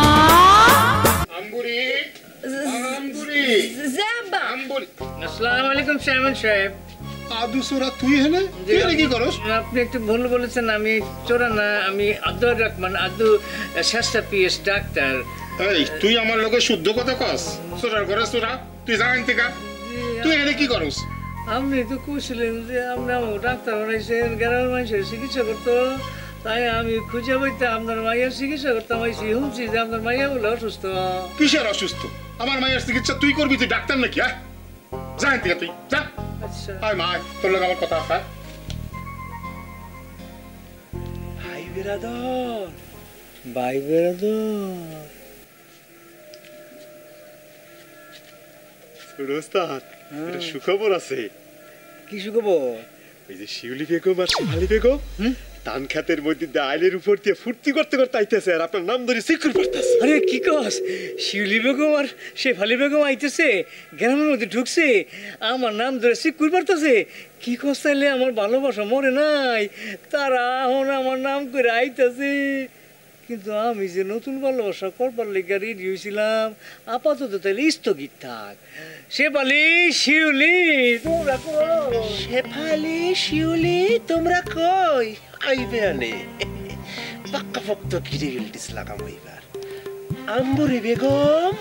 আসসালামু আলাইকুম চেয়ারম্যান সাহেব। আদু চোরা তুই হেনে? তুই এনে কি করস? আপনি একটু ভুল বলেছেন, আমি চোরা না, আমি আব্দুর রহমান আদু শ্রেষ্ঠ পিএস ডাক্তার। এই তুই আমার লোকে শুদ্ধ কথা কস? চোরার ঘরে চোরা, তুই জানেন থেকে তুই এনে কি করস? আপনি তো কইছিলেন যে আপনি আমার ডাক্তার বানাইছেন, গ্রামের মানুষের চিকিৎসা করতো, তাই আমি খুঁজে বইতে আপনার মায়ের চিকিৎসা করতাম। আইসি শুনছি যে আপনার মাইয়া বলে অসুস্থ। কিসের অসুস্থ? আমার মায়ের চিকিৎসা তুই করবি? তুই ডাক্তার নাকি? যা তুই তুই যা আচ্ছা আয় মা তোর লোক আমার কথা আছে ভাই বেরাদর ভাই বেরাদর ওস্তাদ এটা সুখবর আছে কি সুখবর ওই যে শিউলি বেগম আর শিবালি বেগম ধান খাতের মধ্যে ডাইলের উপর দিয়ে ফুর্তি করতে করতে আইতেছে আর আপনার নাম ধরে সিকুর পড়তেছে আরে কি কস শিউলি বেগম আর শেফালি বেগম আইতেছে গ্রামের মধ্যে ঢুকছে আমার নাম ধরে সিকুর পড়তেছে কি কস তাইলে আমার ভালোবাসা মরে নাই তারা এখন আমার নাম করে আইতেছে কিন্তু আমি যে নতুন ভালোবাসা করবার লেগে রেডি হয়েছিলাম আপাতত তাহলে স্থগিত থাক শেফালি শিউলি তোমরা কই শেফালি শিউলি তোমরা কই আইবে আনে পাক্কা ফক্ত ঘিরে গেলটিস লাগাম এইবার আম্বরি বেগম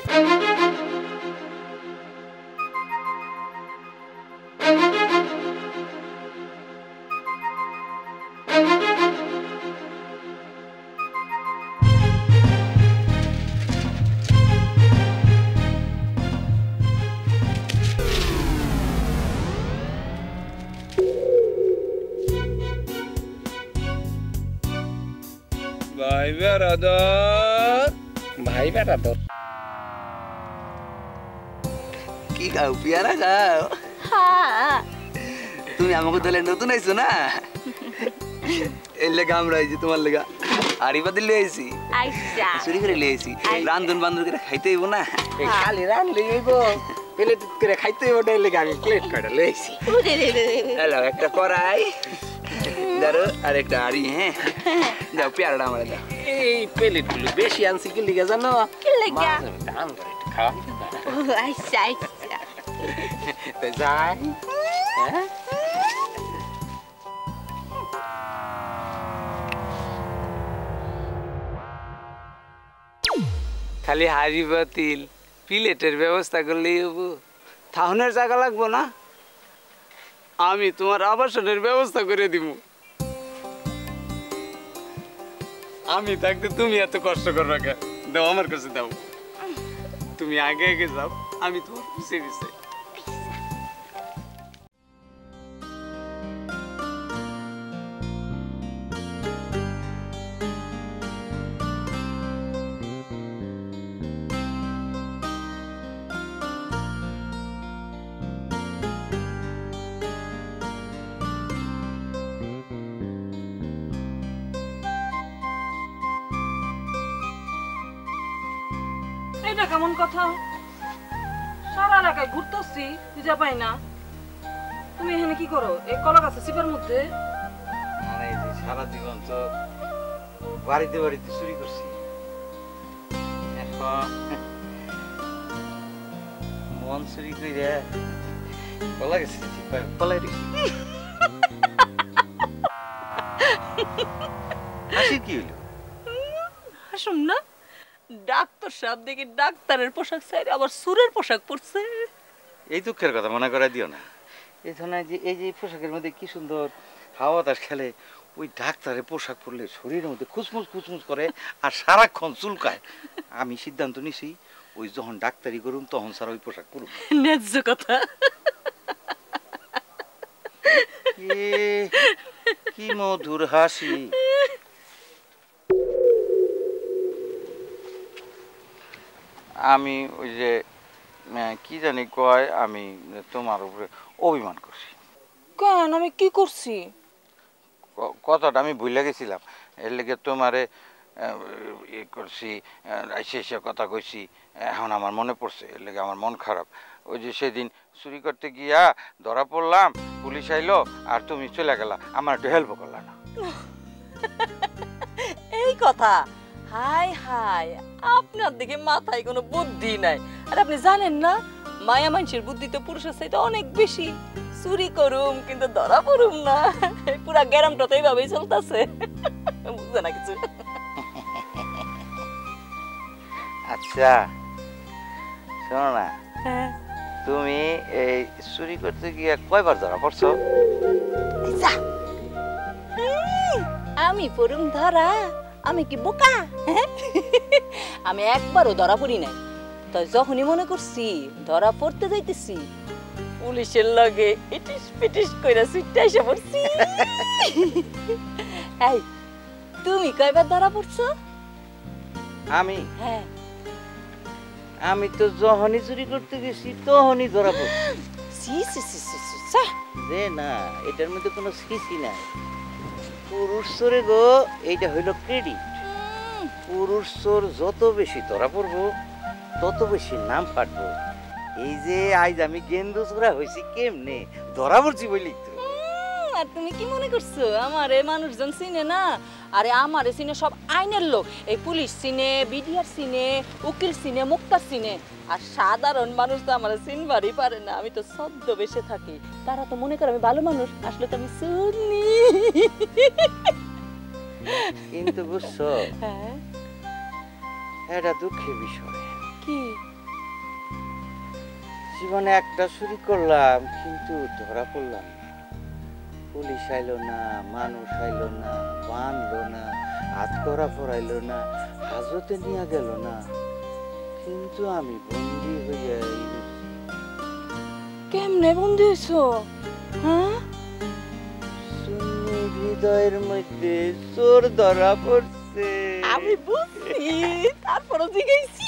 ভাই বেরাদর ভাই বেরাদর কি খাও পিয়ারা খাও তুমি আমাকে তাহলে নতুন আইছো না এর লেগা আমরা আইছি তোমার লেগা আড়ি বাদি লই আইছি চুরি করে লই আইছি রান্ধন বান্ধন করে খাইতে হইব না খালি রান্ধলে হইব প্লেট করে খাইতে হইব না লেগে আমি প্লেট করে লই আইছি হ্যালো একটা কড়াই দাঁড়ো আর একটা আড়ি হ্যাঁ দাও পেয়ারাটা আমার দাও এই প্লেটগুলো বেশি আনছি কি লিগা জানো কি লিগা দাম করে খাওয়া আচ্ছা আচ্ছা তো যাই হ্যাঁ খালি হাড়ি বাতিল প্লেটের ব্যবস্থা করলেই হবো থাউনের জায়গা লাগবো না আমি তোমার আবাসনের ব্যবস্থা করে দিব আমি থাকতে তুমি এত কষ্ট করো কেন দাও আমার কাছে দাও তুমি আগে আগে যাও আমি তোমার পিছে পিছে এটা কেমন কথা সারা এলাকায় ঘুরতেছি খুঁজে পাই না তুমি এখানে কি করো এই কলা গাছের চিপার মধ্যে মানে এই যে সারা জীবন তো বাড়িতে বাড়িতে চুরি করছি এখন মন চুরি করে কলা গেছে কলাই রেখেছি হাসি কি হইলো হাসুম না ডাক্তার সাহেব দেখি ডাক্তারের পোশাক চাইরে আবার সুরের পোশাক পরছে এই দুঃখের কথা মনে করা দিও না এই ধরনের যে এই যে পোশাকের মধ্যে কি সুন্দর হাওয়া বাতাস খেলে ওই ডাক্তারের পোশাক পরলে শরীরের মধ্যে খুচমুচ খুচমুচ করে আর সারাক্ষণ চুলকায় আমি সিদ্ধান্ত নিছি ওই যখন ডাক্তারি করুম তখন সারা ওই পোশাক পরুম ন্যায্য কথা কি মধুর হাসি আমি ওই যে কি জানি কয় আমি তোমার উপরে অভিমান করছি কেন আমি কি করছি কথাটা আমি ভুলে গেছিলাম এর লেগে তোমারে ইয়ে করছি এসে কথা কইছি এখন আমার মনে পড়ছে এর লেগে আমার মন খারাপ ওই যে সেদিন চুরি করতে গিয়া ধরা পড়লাম পুলিশ আইলো আর তুমি চলে গেলা আমার একটু হেল্প করলা না এই কথা হাই হাই আপনার দিকে মাথায় কোনো বুদ্ধি নাই আর আপনি জানেন না মায়া মানুষের বুদ্ধি তো পুরুষের চাইতে অনেক বেশি চুরি করুম কিন্তু ধরা পড়ুম না পুরা গ্যারামটা তো এইভাবেই চলতেছে বুঝছে না কিছু আচ্ছা শোনো না তুমি এই চুরি করতে গিয়ে কয়বার ধরা পড়ছো আমি পড়ুম ধরা আমি কি বোকা আমি একবারও ধরা পড়ি নাই তাই যখনই মনে করছি ধরা পড়তে যাইতেছি পুলিশের লগে ইটিস পিটিস কইরা সুইটটা এসে পড়ছি। এই তুমি কয়বার ধরা পড়ছো? আমি হ্যাঁ আমি তো যখনই চুরি করতে গেছি তখনই ধরা পড়ছি। সি সি সি সি সি সা। যে না এটার মধ্যে কোনো সিসি নাই। পুরুষ চোরে গো এইটা হইল ক্রেডিট। পুরুষ চোর যত বেশি ধরা পড়বো তত বেশি নাম কাটবো। এই যে আজ আমি গেন্দু চোরা হয়েছি কেমনে ধরা পড়ছি বলি তো। আর তুমি কি মনে করছো আমারে মানুষজন চিনে না? আরে আমারে চিনে সব আইনের লোক। এই পুলিশ চিনে, বিডিআর চিনে, উকিল চিনে, মুক্তার চিনে। আর সাধারণ মানুষ তো আমার চিনবারই পারে না। আমি তো ছদ্মবেশে থাকি, তারা তো মনে করে আমি ভালো মানুষ, আসলে তো আমি শুনি। কিন্তু বুঝছো হ্যাঁ এটা দুঃখের বিষয়। কি? জীবনে একটা চুরি করলাম কিন্তু ধরা পড়লাম না। পুলিশ আইলো না, মানুষ আইলো না, বাঁধলো না, হাত করা পড়াইলো না, হাজতে নিয়ে গেল না, কিন্তু আমি বন্দি হইয়া কেমনে বন্দি হইছো? হ্যাঁ শূন্য হৃদয়ের মধ্যে চোর ধরা পড়ছে। আমি বুঝছি, তারপরও জিজ্ঞাসি।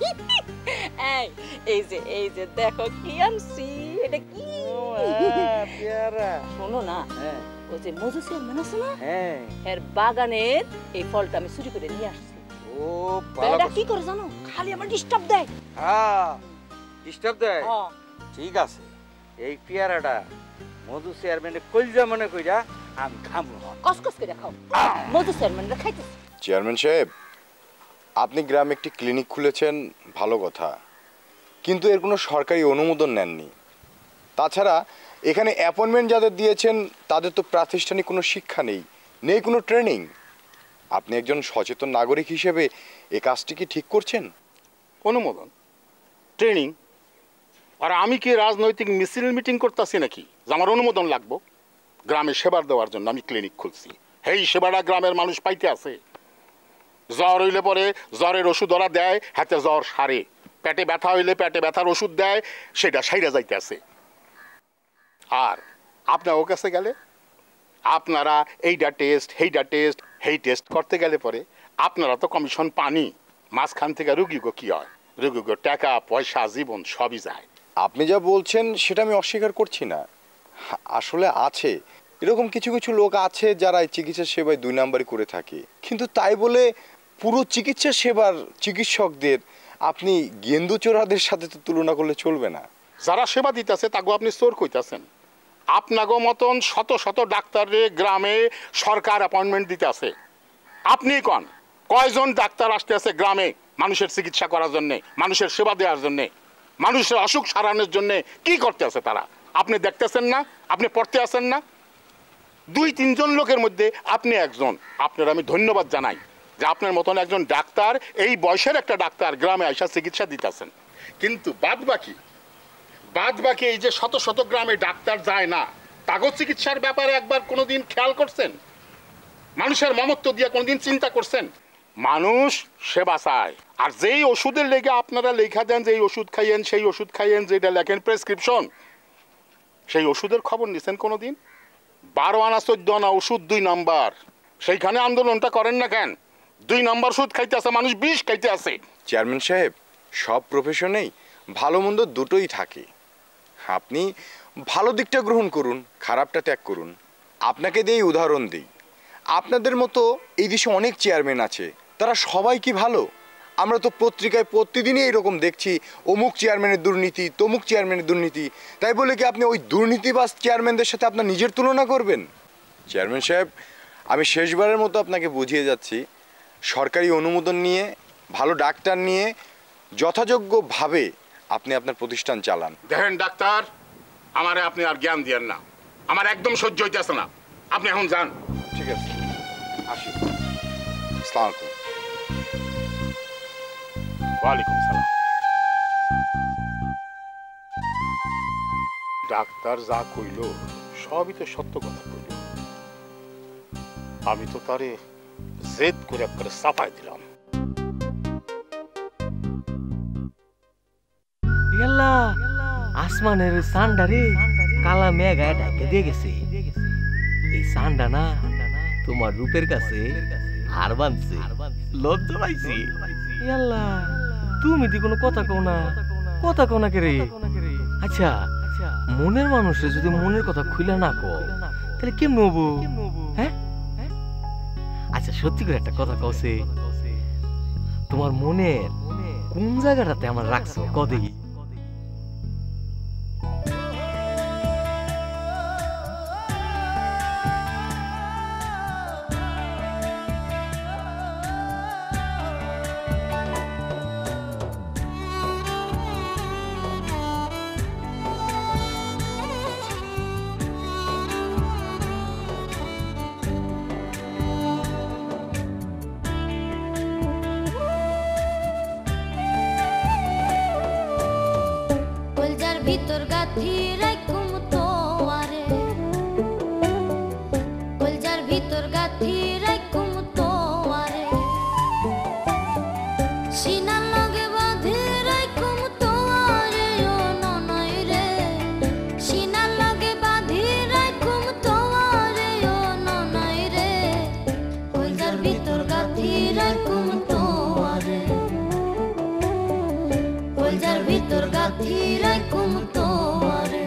এই যে দেখো কি আনছি। এটা কি? পেয়ারা। শোনো না, ওই যে মজু চেয়ারম্যান আছে না, হ্যাঁ এর বাগানের এই ফলটা আমি চুরি করে নিয়ে আসছি। ও এটা কি করে জানো? খালি আমার ডিস্টার্ব দেয়। হ্যাঁ ডিস্টার্ব দেয়। ঠিক আছে, এই পেয়ারাটা মধু চেয়ারম্যানের কলজা মনে কইরা আমি খামু। কসকস করে খাও। মধু চেয়ারম্যানরা খাইতেছে। চেয়ারম্যান সাহেব, আপনি গ্রামে একটি ক্লিনিক খুলেছেন, ভালো কথা, কিন্তু এর কোনো সরকারি অনুমোদন নেননি। তাছাড়া এখানে অ্যাপয়েন্টমেন্ট যাদের দিয়েছেন তাদের তো প্রাতিষ্ঠানিক কোনো শিক্ষা নেই, নেই কোনো ট্রেনিং। আপনি একজন সচেতন নাগরিক হিসেবে এই কাজটি কি ঠিক করছেন? অনুমোদন, ট্রেনিং? আর আমি কি রাজনৈতিক মিছিল মিটিং করতেছি নাকি যে আমার অনুমোদন লাগবো? গ্রামে সেবার দেওয়ার জন্য আমি ক্লিনিক খুলছি। এই সেবাটা গ্রামের মানুষ পাইতে আছে। জ্বর হইলে পরে জ্বরের ওষুধ ওরা দেয়, হাতে জ্বর সারে। পেটে ব্যথা হইলে পেটে ব্যথার ওষুধ দেয়, সেটা সাইরা যাইতে আছে। আর আপনার ও কাছে গেলে আপনারা এইটা টেস্ট হেইটা টেস্ট হেই টেস্ট করতে গেলে পরে আপনারা তো কমিশন পানি, মাঝখান থেকে রুগীগো কি হয়, রুগীগো টাকা পয়সা জীবন সবই যায়। আপনি যা বলছেন সেটা আমি অস্বীকার করছি না। আসলে আছে এরকম কিছু কিছু লোক আছে যারা এই চিকিৎসা সেবায় 2 নাম্বারই করে থাকে, কিন্তু তাই বলে পুরো চিকিৎসা সেবার চিকিৎসকদের আপনি গেন্দু চোরাদের সাথে তো তুলনা করলে চলবে না। যারা সেবা দিতেছে তাগো আপনি চোর কইতাছেন। আপনাগো মতন শত শত ডাক্তারে গ্রামে সরকার অ্যাপয়েন্টমেন্ট দিতে আছে। আপনি কন কয়জন ডাক্তার আসতে আছে গ্রামে মানুষের চিকিৎসা করার জন্যে, মানুষের সেবা দেওয়ার জন্যে, মানুষের অসুখ সারানোর জন্যে কি করতে আছে তারা? আপনি দেখতেছেন না? আপনি পড়তে আছেন না? 2-3 জন লোকের মধ্যে আপনি একজন। আপনার আমি ধন্যবাদ জানাই যে আপনার মতন একজন ডাক্তার, এই বয়সের একটা ডাক্তার গ্রামে আইসা চিকিৎসা দিতেছেন। কিন্তু বাদ বাকি এই যে শত শত গ্রামে ডাক্তার যায় না, তাগো চিকিৎসার ব্যাপারে একবার কোনোদিন খেয়াল করছেন? মানুষের মমত্ব দিয়ে কোনোদিন চিন্তা করছেন? মানুষ সেবা চায়। আর যেই ওষুধের লেগে আপনারা লেখা দেন যে এই ওষুধ খাইয়েন, সেই ওষুধ খাইয়েন, যেটা লেখেন প্রেসক্রিপশন, সেই ওষুধের খবর নিছেন কোনোদিন? 12 আনা 14 আনা ওষুধ 2 নাম্বার, সেইখানে আন্দোলনটা করেন না কেন? 2 নাম্বার ওষুধ খাইতে আছে মানুষ, 20 খাইতে আছে। চেয়ারম্যান সাহেব, সব প্রফেশনেই ভালো মন্দ দুটোই থাকে। আপনি ভালো দিকটা গ্রহণ করুন, খারাপটা ত্যাগ করুন। আপনাকে দিয়ে উদাহরণ দিই, আপনাদের মতো এই দেশে অনেক চেয়ারম্যান আছে, তারা সবাই কি ভালো? আমরা তো পত্রিকায় প্রতিদিনই এরকম দেখছি, অমুক চেয়ারম্যানের দুর্নীতি, তমুক চেয়ারম্যানের দুর্নীতি। তাই বলে কি আপনি ওই দুর্নীতিবাজ চেয়ারম্যানদের সাথে আপনার নিজের তুলনা করবেন? চেয়ারম্যান সাহেব, আমি শেষবারের মতো আপনাকে বুঝিয়ে যাচ্ছি, সরকারি অনুমোদন নিয়ে, ভালো ডাক্তার নিয়ে যথাযোগ্যভাবে আপনি আপনার প্রতিষ্ঠান চালান। দেখেন ডাক্তার, আমারে আপনি আর জ্ঞান দিয়েন না, আমার একদম সহ্য হইতেছে না। আপনি এখন যান। ঠিক আছে, আসি। আসসালামু আলাইকুম। ওয়ালাইকুম সালাম। ডাক্তার যা কইল সবই তো সত্য কথা কইল। আমি তো তারে জেদ করে একবারে চাপাই দিলাম। আসমানের ওই সানডা রে কালা মেঘায় ঢাকে দিয়ে গেছে। এই সানডা না তোমার রূপের কাছে হার বানছে, লজ্জা পাইছি। আল্লাহ, তুমি দি কোনো কথা কও না, কথা কও না কে রে? আচ্ছা, মনের মানুষের যদি মনের কথা খুলে না কও তাহলে কেমন হবো? হ্যাঁ, আচ্ছা সত্যি করে একটা কথা কওছে, তোমার মনের কোন জায়গাটাতে আমার রাখছো ক দেখি? ভিতর গাথি রাখুম তোয়ারে, কলজার ভিতর গাথি রাখুম তোয়ারে, সিনার লগে বাঁধে রাখুম তোয়ারে ও ননই রে, সিনার লগে বাঁধি রাখুম তোয়ারে ও ননই রে, কলজার ভিতর গাথি রাখুম তোয়ারে, কলজার ভিতর গাথি রাখুম তোয়ারে।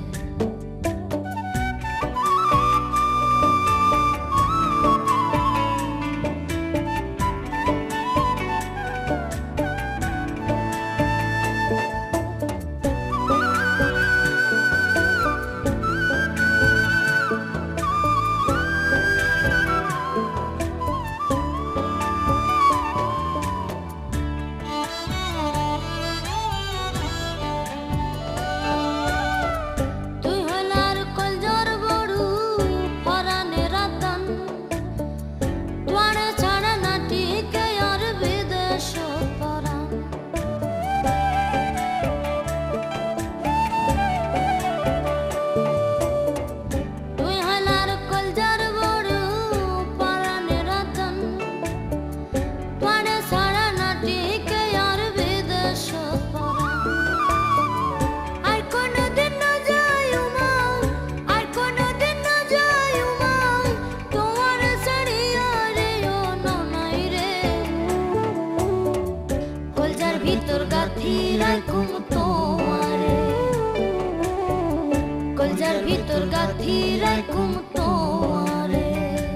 কলজার ভিতর গাথি রাখুম তোয়ারে।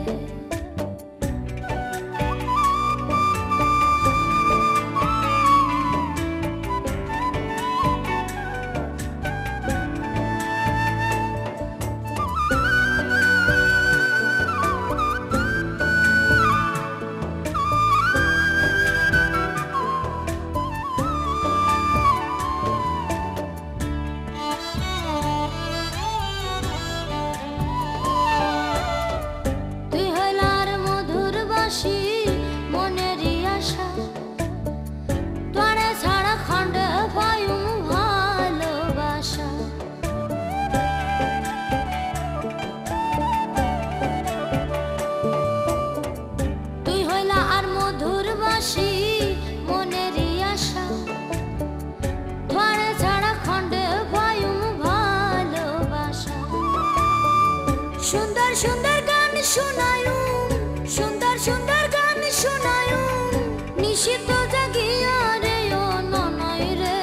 সুন্দর সুন্দর গান শোনায়ুম, সুন্দর সুন্দর গান শোনায়ুম, নিশিত জাগিয়া রে ও ননই রে,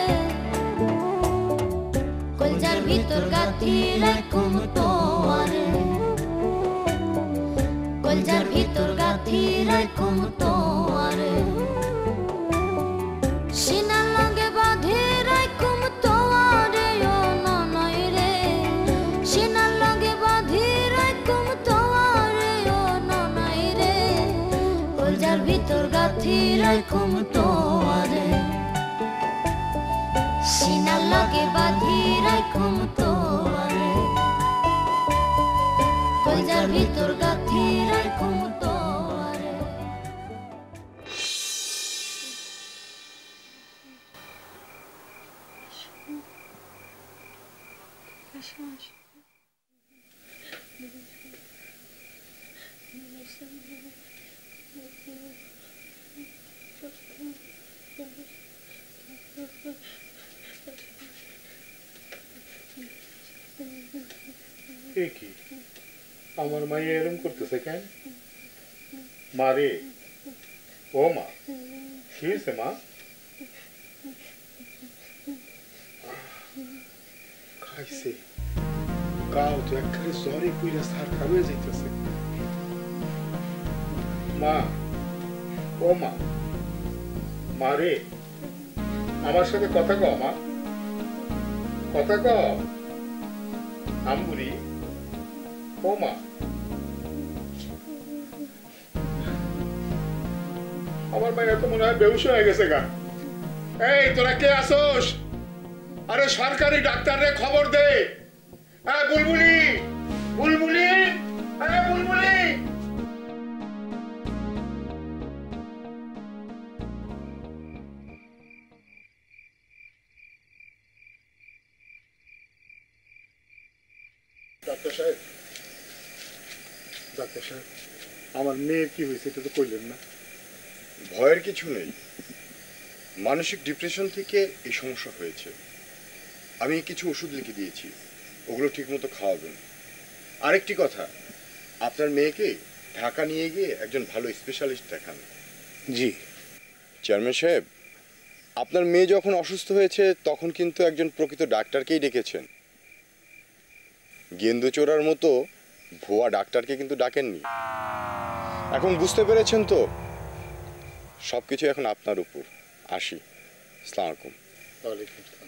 কলজার ভিতর গাথি রাখুম তোয়ারে, কলজার ভিতর গাথি রাখুম তোয়ারে, সিনার লগে বাঁধে রাখুম তোয়ারে ও ননই রে, সিনার লগে বাঁধে রাখুম তোয়ারে ও ননই রে, কলজার ভিতর গাথি রাখুম তোয়ারে, সিনার লগে বাঁধি রাখুম তোয়ারে, কলজার ভিতর গাথি রাখুম তোয়ারে। এ কি আমার মাইয়া এরম করতেছে কেন? মারে, ও মা, কি হয়েছে মা? খাইছে, গাও তো একখানে জ্বরে পুইরা সার খাবে যাইতেছে। মা, ও মা, মারে, আমার সাথে কথা কও মা, কথা কও। আম্বুরি, ও মা, আমার মায়ের তো মনে হয় বেহুশ হয়ে গেছে গা। এই তোরা কে আসোস? আরে সরকারি ডাক্তাররে খবর দে। বুলবুলি, বুলবুলি, বুলবুলি। ডাক্তার সাহেব, ডাক্তার সাহেব, আমার মেয়ের কি হয়েছে এটা তো কইলেন না। ভয়ের কিছু নেই, মানসিক ডিপ্রেশন থেকে এই সমস্যা হয়েছে। আমি কিছু ওষুধ লিখে দিয়েছি, ওগুলো ঠিকমতো খাওয়াবেন। আরেকটি কথা, আপনার মেয়েকে ঢাকা নিয়ে গিয়ে একজন ভালো স্পেশালিস্ট দেখান। জি চেয়ারম্যান সাহেব, আপনার মেয়ে যখন অসুস্থ হয়েছে তখন কিন্তু একজন প্রকৃত ডাক্তারকেই ডেকেছেন, গেন্দু চোরার মতো ভুয়া ডাক্তারকে কিন্তু ডাকেননি। এখন বুঝতে পেরেছেন তো? সবকিছু এখন আপনার উপর। আসি, আসসালামু আলাইকুম। ওয়ালাইকুম আসসালাম।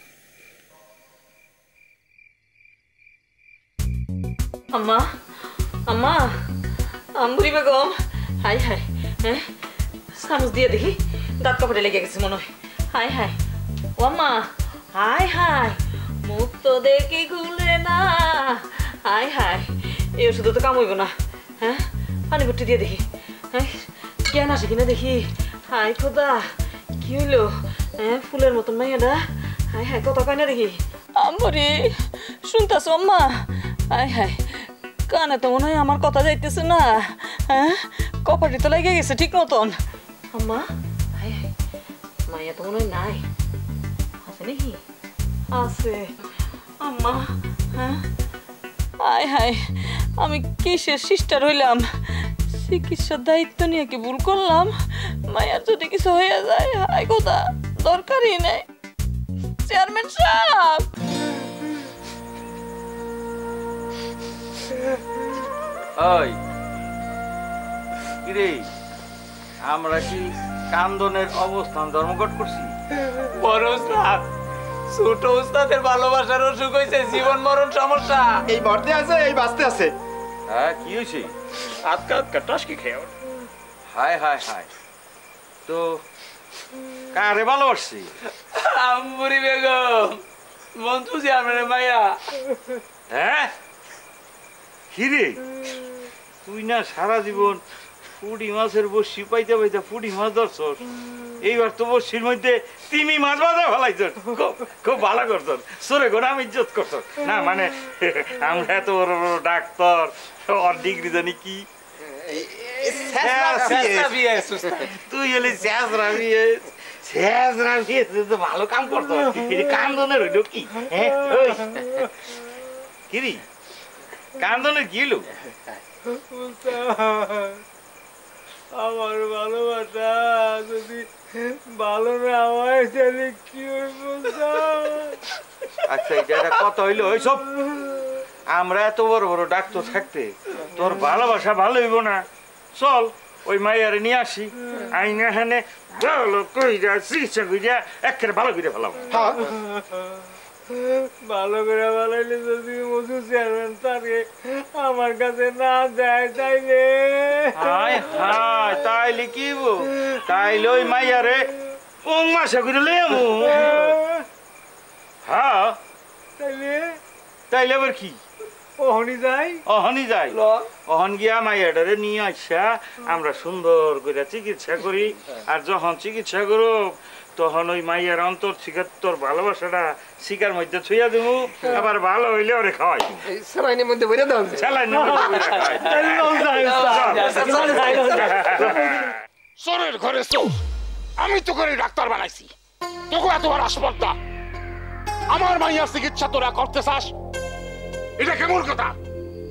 আম্মা, আম্মা, আম্বুরি বেগম, হাই হাই, হ্যাঁ চামচ দিয়ে দেখি, দাঁত কাপড়ে লেগে গেছে মনে হয়। হাই হাই, ও আম্মা, হাই হাই, মুখ তো দেখি খুলে না। হাই হাই, এই ওষুধ তো কাম হইব না। হ্যাঁ পানি ভর্তি দিয়ে দেখি, হ্যাঁ জ্ঞান আসে কিনা দেখি। হাই খোদা, কি হইলো? হ্যাঁ ফুলের মতন মাইয়াডা, হাই হাই কথা কয় না দেখি। আম্বুরি শুনতাছ আম্মা? হাই হাই, কানে তো মনে হয় আমার কথা যাইতেছে না। হ্যাঁ কপাটি তো লেগে গেছে ঠিক মতন। আম্মা, হাই হাই, মাইয়া তো মনে হয় নাই, আছে নাকি? আছে আম্মা। হ্যাঁ হাই হাই, আমি কিসের সিস্টার হইলাম? চিকিৎসার দায়িত্ব নিয়ে কি ভুল করলাম? মায়ের যদি কিছু হয়ে যায়, হাই কথা দরকারই নেই। চেয়ারম্যান সাহেব, ওই কিরে, আমরা কি কান্দনের অবস্থান ধর্মঘট করছি? বড় উস্তাদ, ছোট উস্তাদের ভালোবাসার অসুখ হয়েছে, জীবন মরণ সমস্যা। এই মরতে আছে, এই বাঁচতে আছে। হ্যাঁ কি হয়েছে? আটকা আটকা টাসকি খেয়ে। হায় হায় হায়, তো কারে ভালোবাসছি? আম্বুরি বেগম, মন্ত্রু চেয়ারম্যানের মাইয়া। হ্যাঁ কিরে, তুই না সারা জীবন পুঁটি মাছের বড়শি পাইতে পাইতে পুঁটি মাছ ধরছস, এইবার তো বড়শির মধ্যে তিমি মাছ বাজা ফেলাইছস। খুব ভালো করছস, সরে গোনা আমি ইজ্জত করছস না। মানে আমরা এত বড় বড় ডাক্তার, ওর ডিগ্রি জানি কি? তুই এলি শেষরা বিয়েস, শেষরা বিয়েস তো ভালো কাম করছস। কান্দনের হইল কি? হ্যাঁ কিরি, কান্দনের কি হইল? আমার ভালোবাসা যদি ভালো না হয় তাহলে কি হইব? আচ্ছা এটা কত হইলো? ওইসব আমরা এত বড় বড় ডাক্তার থাকতে তোর ভালোবাসা ভালো হইব না? চল ওই মাইয়ারে নিয়ে আসি, আইনা হানে ভালো কইরা চিকিৎসা কইরা একেবারে ভালো করে ফেলাম। ভালো করে ভালাইলে যদি মজু চেয়ারম্যান তাকে আমার কাছে না যায় তাইলে তাইলে কি তাইলে ওই মাইয়ারে কোন মাসে করে লেমু? হ্যাঁ তাইলে তাইলে আবার কি? অহনি যাই, অহনি যাই, অহন গিয়া মাইয়াটারে নিয়ে আসা আমরা সুন্দর করে চিকিৎসা করি। আর যখন চিকিৎসা করো তখন ওই মাইয়ার অন্তর থেকে তোর ভালোবাসাটা শিকার মধ্যে ছুঁয়া দেবো, আবার ভালো হইলে ওরে খাওয়াই স্যালাইনের মধ্যে বইরে দাও, স্যালাইনের মধ্যে চোরের ঘরে চোর, আমি তো করে ডাক্তার বানাইছি, তোকে এত বড় আসপর্দা, আমার মাইয়ার চিকিৎসা তোরা করতে চাস? এটা কেমন কথা?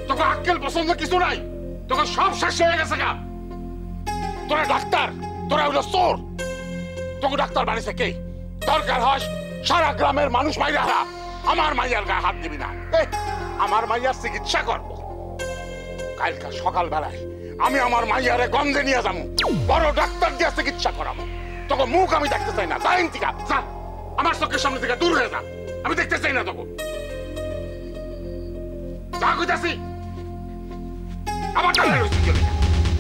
তোকে আক্কেল পছন্দ কিছু নাই, তোকে সব শেষ হয়ে গেছে গা। তোরা ডাক্তার, তোরা হইলো চোর। তোকে ডাক্তার বানিয়েছে কে? দরকার হয় সারা গ্রামের মানুষ মাইরা হা, আমার মাইয়ার গায়ে হাত দিবি না। আমার মাইয়ার চিকিৎসা কর। কালকা সকাল বেলায় আমি আমার মাইয়ারে গন্ধে নিয়ে যাবো, বড় ডাক্তার দিয়ে চিকিৎসা করাবো। তোকে মুখ আমি দেখতে চাই না, যাই থেকে যা, আমার চোখের সামনে থেকে দূর হয়ে যা, আমি দেখতে চাই না তোকে। যা কইতাছি, আমার টাকা রয়েছে চলে যা।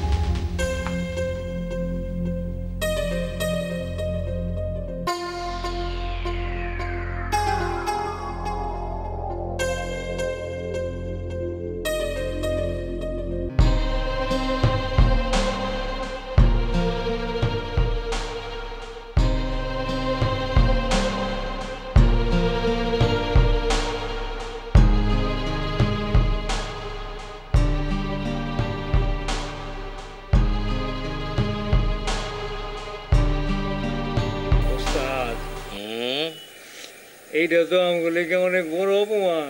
এইটা তো আমগুলিকে অনেক বড় অপমান।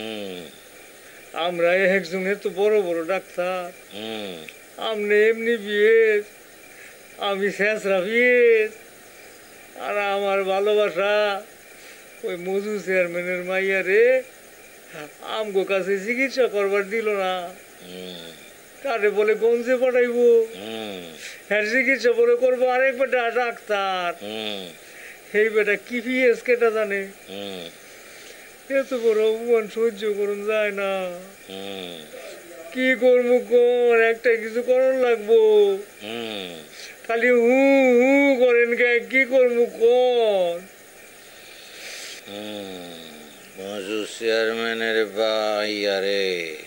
আমরা একজনের তো বড় বড় ডাক্তার, আপনি এমনি বিয়েস, আমি শেষরা বিয়েস। আর আমার ভালোবাসা ওই মজু চেয়ারম্যানের মাইয়া রে আমগো কাছে চিকিৎসা করবার দিল না, তারে বলে গঞ্জে পাঠাইবো, হ্যাঁ চিকিৎসা বলে করবো আরেক বেটা ডাক্তার। এই বেটা কি ফিয়েস কেটা জানে, এত বড় অপমান সহ্য করুন যায় না। কি করবো কর, একটা কিছু করার লাগবো, খালি হু হু করেন কে, কি করবো কর? মজু চেয়ারম্যানের ভাইয়া রে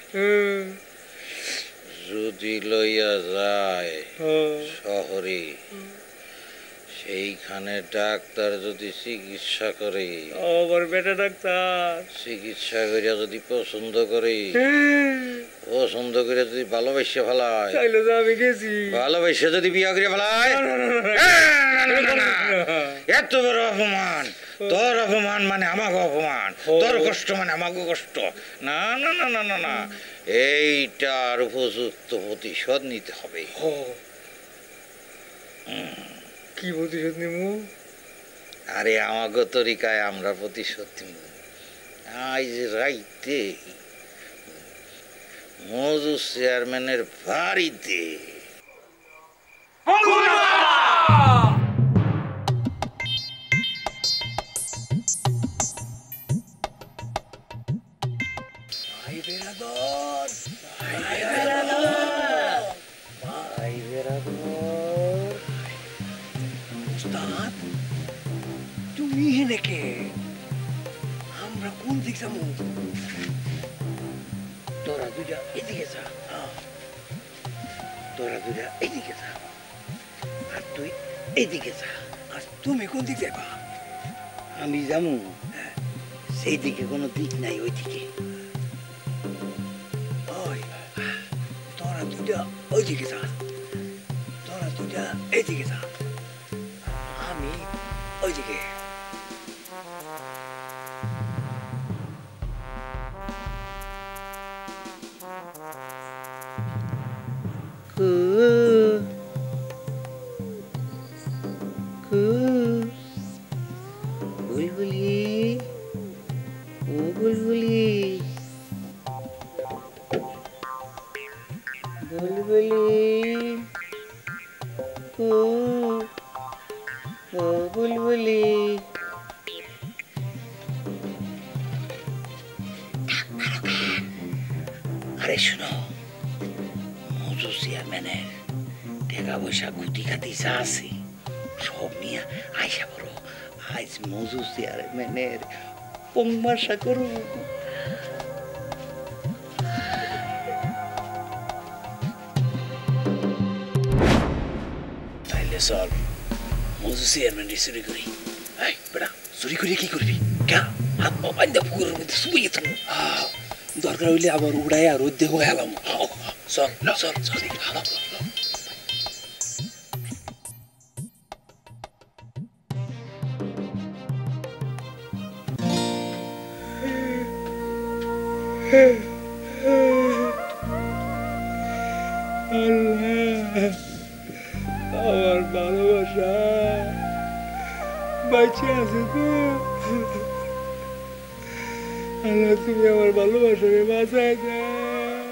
যদি লইয়া যায় শহরে, সেইখানে ডাক্তার যদি চিকিৎসা করে, আবার বেটা ডাক্তার চিকিৎসা করিয়া যদি পছন্দ করে, পছন্দ করে যদি ভালোবাসা ফেলায়, তাইলে তো আমি গেছি, ভালোবাসা যদি বিয়া করে ফেলায়, এত বড় অপমান। তোর অপমান মানে আমাকে অপমান, তোর কষ্ট মানে আমাকে কষ্ট। না না না না না না, এইটার উপযুক্ত প্রতিশোধ নিতে হবে। কি প্রতিশোধ নিব? আরে আমাকে তরিকায় আমরা প্রতিশোধ নিব। আজ রাইতে মজু চেয়ারম্যানের বাড়িতে তুমি হেনেকে আমরা কোন দিক যাবো? তোরা দুইটা এদিকে যা, তোরা দুইটা এদিকে যা, আর তুই এইদিকে যা। আর তুমি কোন দিক যাবা? আমি যাবো সেই দিকে, কোনো দিক নাই ওই দিকে। ওই তোরা দুইটা ওইদিকে যা, তোরা দুইটা এইদিকে যা, আমি ওইদিকে। বুলবুলি, ও বুলবুলি, বুলবুলি, ও বুলবুলি। আরে শোনো, মজু চেয়ারম্যানের টাকা পয়সা গুটি খাতি যা আছে সব নিয়ে আইসা পড়ো। আজ মজু চেয়ারম্যানের পংমাশা করো। তাইলে চল মজু চেয়ারম্যান চুরি করি। এই বেটা, চুরি করে কি করবি? কে হাত পা বান্ধা পুকুরের মধ্যে শুয়ে থাকবো। দরকার হইলে আবার উড়াই আর দেহ হেলাম। চল চল চল। আমার ভালোবাসা বাঁচে আছে তো। আল্লাহ তুমি আমার ভালোবাসাকে বাঁচায় দাও।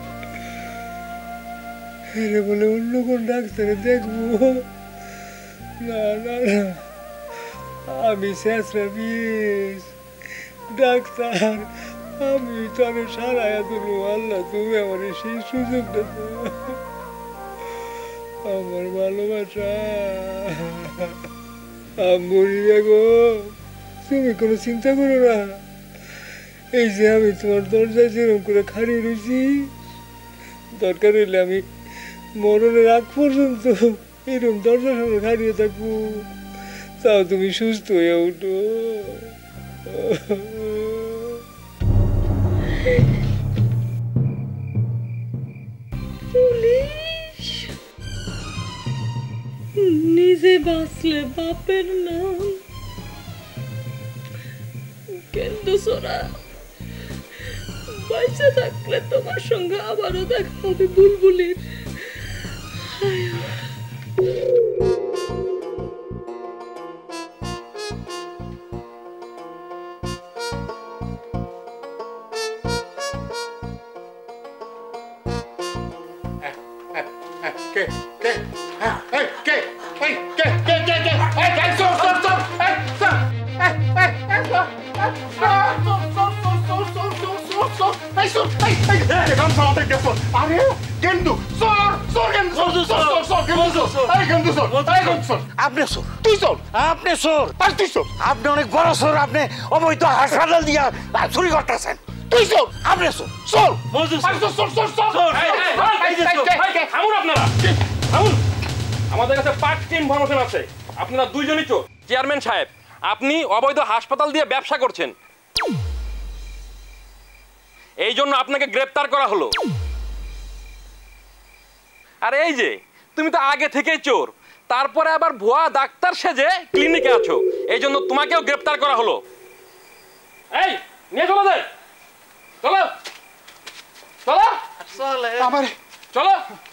এরে বলে অন্য কোন ডাক্তারে দেখবো? না না না, আমি শেষরা বিষ ডাক্তার, আমি তবে সারাইয়া তুলু। আল্লাহ তুমি আমার সেই সুযোগটা দাও। আমার ভালোবাসা আম্বুরি বেগম, তুমি কোনো চিন্তা করো না। এই যে আমি তোমার দরজায় যেরকম করে খাড়িয়ে রয়েছি, দরকার হইলে আমি মরণের আগ পর্যন্ত এরকম দরজার সামনে খাড়িয়ে থাকবো, তাও তুমি সুস্থ হয়ে উঠো। নিজে বাঁচলে বাপের নাম, কিন্তু সোনা বাইচে থাকলে তোমার সঙ্গে আবারও দেখা হবে বুলবুলির। আপনি অনেক বড় চোর, আপনি অবৈধ হাসপাতাল দিয়া চুরি করতেছেন। তুই চোর, আপনি চোর, চোর আমাদের কাছে পাঁচটি ইনফরমেশন আছে, আপনারা দুইজনই চোর। চেয়ারম্যান সাহেব, আপনি অবৈধ হাসপাতাল দিয়ে ব্যবসা করছেন, এই জন্য আপনাকে গ্রেফতার করা হলো। আর এই যে তুমি তো আগে থেকেই চোর, তারপরে আবার ভুয়া ডাক্তার সেজে ক্লিনিকে আছো, এই জন্য তোমাকেও গ্রেফতার করা হলো। এই নিয়ে চলো, চলো চলো চলো।